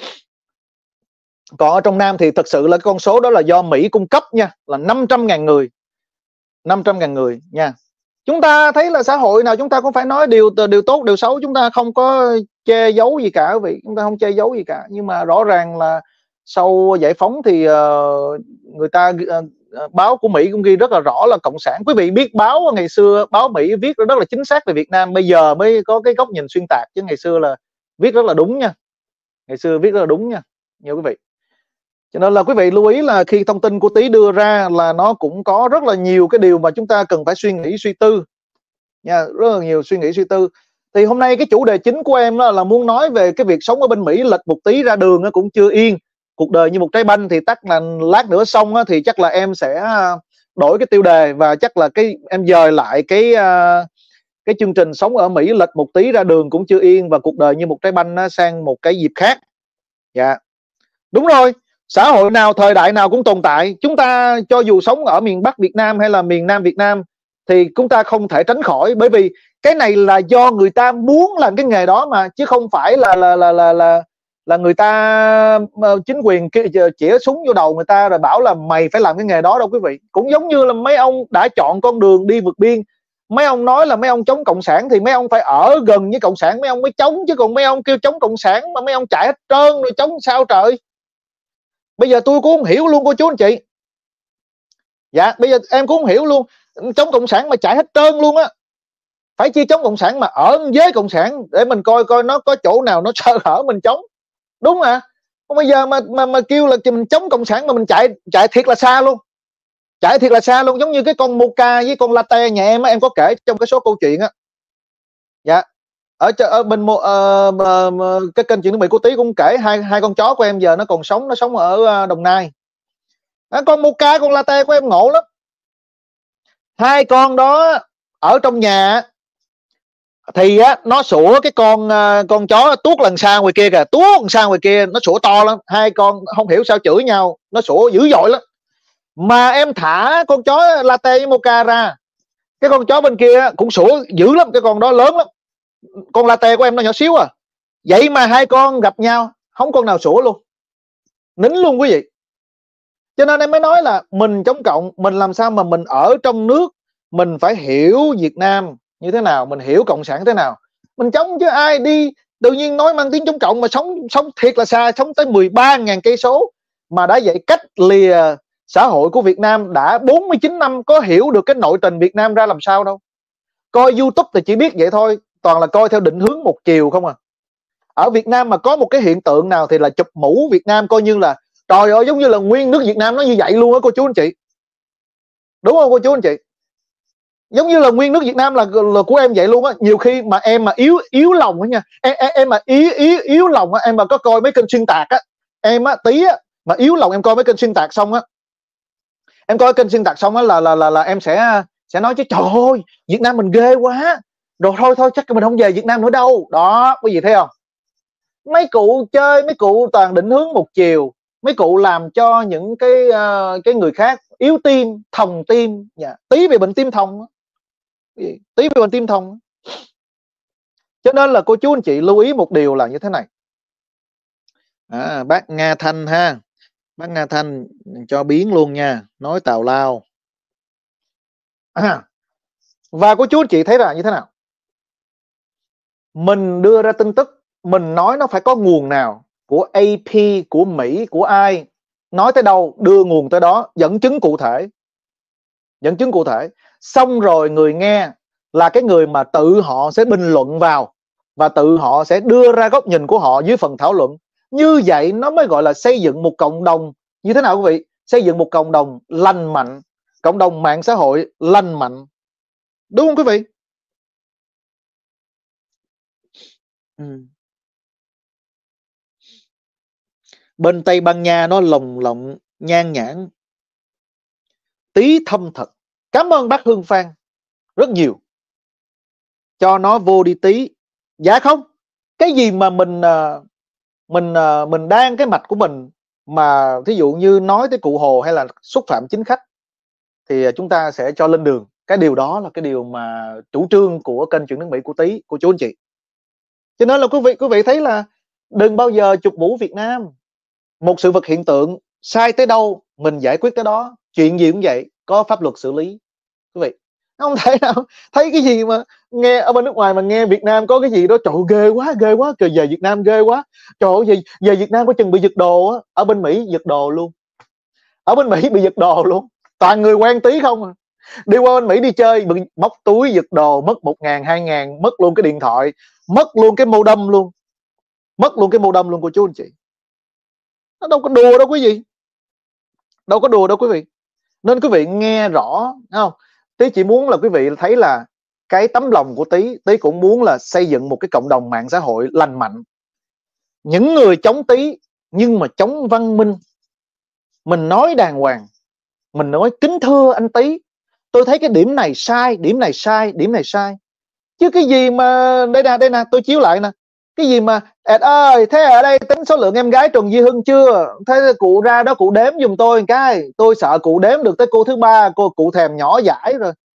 Còn ở trong Nam thì thật sự là con số đó là do Mỹ cung cấp nha, là năm trăm ngàn người, năm trăm ngàn người nha. Chúng ta thấy là xã hội nào chúng ta cũng phải nói điều điều tốt, điều xấu, chúng ta không có che giấu gì cả quý vị, chúng ta không che giấu gì cả. Nhưng mà rõ ràng là sau giải phóng thì uh, người ta uh, báo của Mỹ cũng ghi rất là rõ là cộng sản. Quý vị biết báo ngày xưa báo Mỹ viết rất là chính xác về Việt Nam, bây giờ mới có cái góc nhìn xuyên tạc, chứ ngày xưa là viết rất là đúng nha, ngày xưa viết rất là đúng nha, nhiều quý vị. Cho nên là quý vị lưu ý là khi thông tin của Tý đưa ra là nó cũng có rất là nhiều cái điều mà chúng ta cần phải suy nghĩ suy tư nha, rất là nhiều suy nghĩ suy tư. Thì hôm nay cái chủ đề chính của em đó là muốn nói về cái việc sống ở bên Mỹ, lệch một tí ra đường cũng chưa yên, cuộc đời như một trái banh, thì chắc là lát nữa xong thì chắc là em sẽ đổi cái tiêu đề, và chắc là cái em dời lại cái cái chương trình sống ở Mỹ, lệch một tí ra đường cũng chưa yên và cuộc đời như một trái banh sang một cái dịp khác. Dạ đúng rồi, xã hội nào thời đại nào cũng tồn tại. Chúng ta cho dù sống ở miền Bắc Việt Nam hay là miền Nam Việt Nam thì chúng ta không thể tránh khỏi, bởi vì cái này là do người ta muốn làm cái nghề đó mà, chứ không phải là là là là là, là người ta chính quyền chĩa súng vô đầu người ta rồi bảo là mày phải làm cái nghề đó đâu quý vị. Cũng giống như là mấy ông đã chọn con đường đi vượt biên, mấy ông nói là mấy ông chống cộng sản thì mấy ông phải ở gần với cộng sản mấy ông mới chống, chứ còn mấy ông kêu chống cộng sản mà mấy ông chạy hết trơn rồi chống sao trời. Bây giờ tôi cũng không hiểu luôn cô chú anh chị. Dạ bây giờ em cũng không hiểu luôn, chống cộng sản mà chạy hết trơn luôn á. Phải chi chống cộng sản mà ở với cộng sản để mình coi coi nó có chỗ nào nó sơ hở mình chống, đúng à. Còn bây giờ mà mà mà kêu là mình chống cộng sản mà mình chạy chạy thiệt là xa luôn, chạy thiệt là xa luôn. Giống như cái con Mocha với con Latte nhà em á, em có kể trong cái số câu chuyện á. Dạ ở, ở bên uh, uh, cái kênh Chuyện Nước Mỹ của Tý cũng kể hai hai con chó của em giờ nó còn sống, nó sống ở uh, Đồng Nai. À, con Mocha con Latte của em ngộ lắm, hai con đó ở trong nhà thì á, nó sủa cái con uh, con chó tuốt lần xa ngoài kia kìa, tuốt lần xa ngoài kia nó sủa to lắm, hai con không hiểu sao chửi nhau, nó sủa dữ dội lắm. Mà em thả con chó Latte với Mocha ra, cái con chó bên kia cũng sủa dữ lắm, cái con đó lớn lắm, con Latte của em nó nhỏ xíu à. Vậy mà hai con gặp nhau không con nào sủa luôn, nín luôn quý vị. Cho nên em mới nói là mình chống cộng, mình làm sao mà mình ở trong nước mình phải hiểu Việt Nam như thế nào, mình hiểu cộng sản thế nào, mình chống. Chứ ai đi tự nhiên nói mang tiếng chống cộng mà sống sống thiệt là xa, sống tới mười ba nghìn cây số mà đã vậy cách lìa xã hội của Việt Nam đã bốn mươi chín năm, có hiểu được cái nội tình Việt Nam ra làm sao đâu. Coi YouTube thì chỉ biết vậy thôi, toàn là coi theo định hướng một chiều không à. Ở Việt Nam mà có một cái hiện tượng nào thì là chụp mũ Việt Nam, coi như là trời ơi, giống như là nguyên nước Việt Nam nó như vậy luôn á cô chú anh chị. Đúng không cô chú anh chị? Giống như là nguyên nước Việt Nam là, là của em vậy luôn á. Nhiều khi mà em mà yếu yếu lòng á nha, em, em, em mà yếu yếu yếu lòng á, em mà có coi mấy kênh xuyên tạc á, em á Tí á mà yếu lòng em coi mấy kênh xuyên tạc xong á, em coi kênh xuyên tạc xong á là là là là em sẽ sẽ nói chứ trời ơi Việt Nam mình ghê quá, rồi thôi thôi chắc mình không về Việt Nam nữa đâu. Đó quý vị thấy không, mấy cụ chơi, mấy cụ toàn định hướng một chiều, mấy cụ làm cho những cái uh, cái người khác yếu tim, thòng tim. Dạ. Tí về bệnh tim thòng, Tí về bệnh tim thòng. Cho nên là cô chú anh chị lưu ý một điều là như thế này. À, bác Nga Thanh ha, bác Nga Thanh cho biến luôn nha, nói tào lao. À, và cô chú anh chị thấy là như thế nào, mình đưa ra tin tức, mình nói nó phải có nguồn nào, của a pê, của Mỹ, của ai, nói tới đâu đưa nguồn tới đó, dẫn chứng cụ thể, dẫn chứng cụ thể. Xong rồi người nghe là cái người mà tự họ sẽ bình luận vào và tự họ sẽ đưa ra góc nhìn của họ dưới phần thảo luận. Như vậy nó mới gọi là xây dựng một cộng đồng như thế nào quý vị? Xây dựng một cộng đồng lành mạnh, cộng đồng mạng xã hội lành mạnh, đúng không quý vị? Ừ. Bên Tây Ban Nha nó lồng lộng nhan nhãn, Tí thâm thật. Cảm ơn bác Hương Phan rất nhiều, cho nó vô đi Tí. Dạ không, Cái gì mà mình uh, mình uh, mình đang cái mạch của mình mà thí dụ như nói tới cụ Hồ hay là xúc phạm chính khách thì chúng ta sẽ cho lên đường. Cái điều đó là cái điều mà chủ trương của kênh Chuyện Nước Mỹ của Tý, của chú anh chị. Cho nên là quý vị quý vị thấy là đừng bao giờ chụp mũ Việt Nam. Một sự vật hiện tượng sai tới đâu mình giải quyết tới đó, chuyện gì cũng vậy, có pháp luật xử lý. Quý vị không thể nào thấy cái gì mà nghe ở bên nước ngoài mà nghe Việt Nam có cái gì đó, trời ghê quá ghê quá, trời về Việt Nam ghê quá, trời ơi về, về Việt Nam có chừng bị giật đồ á. Ở bên Mỹ giật đồ luôn, ở bên Mỹ bị giật đồ luôn, toàn người quen Tí không à. Đi qua bên Mỹ đi chơi bị móc túi giật đồ, mất một ngàn hai ngàn, mất luôn cái điện thoại, mất luôn cái modem luôn, mất luôn cái modem luôn của chú anh chị. Nó đâu có đùa đâu quý vị, đâu có đùa đâu quý vị. Nên quý vị nghe rõ không? Tí chỉ muốn là quý vị thấy là cái tấm lòng của Tí, Tí cũng muốn là xây dựng một cái cộng đồng mạng xã hội lành mạnh. Những người chống Tí nhưng mà chống văn minh, mình nói đàng hoàng, mình nói kính thưa anh Tí, tôi thấy cái điểm này sai, điểm này sai, điểm này sai. Chứ cái gì mà đây nè, đây nè, tôi chiếu lại nè. Cái gì mà Ed ơi, thế ở đây tính số lượng em gái Trần Duy Hưng chưa? Thế cụ ra đó cụ đếm giùm tôi cái, tôi sợ cụ đếm được tới cô thứ ba, cô cụ thèm nhỏ dãi rồi.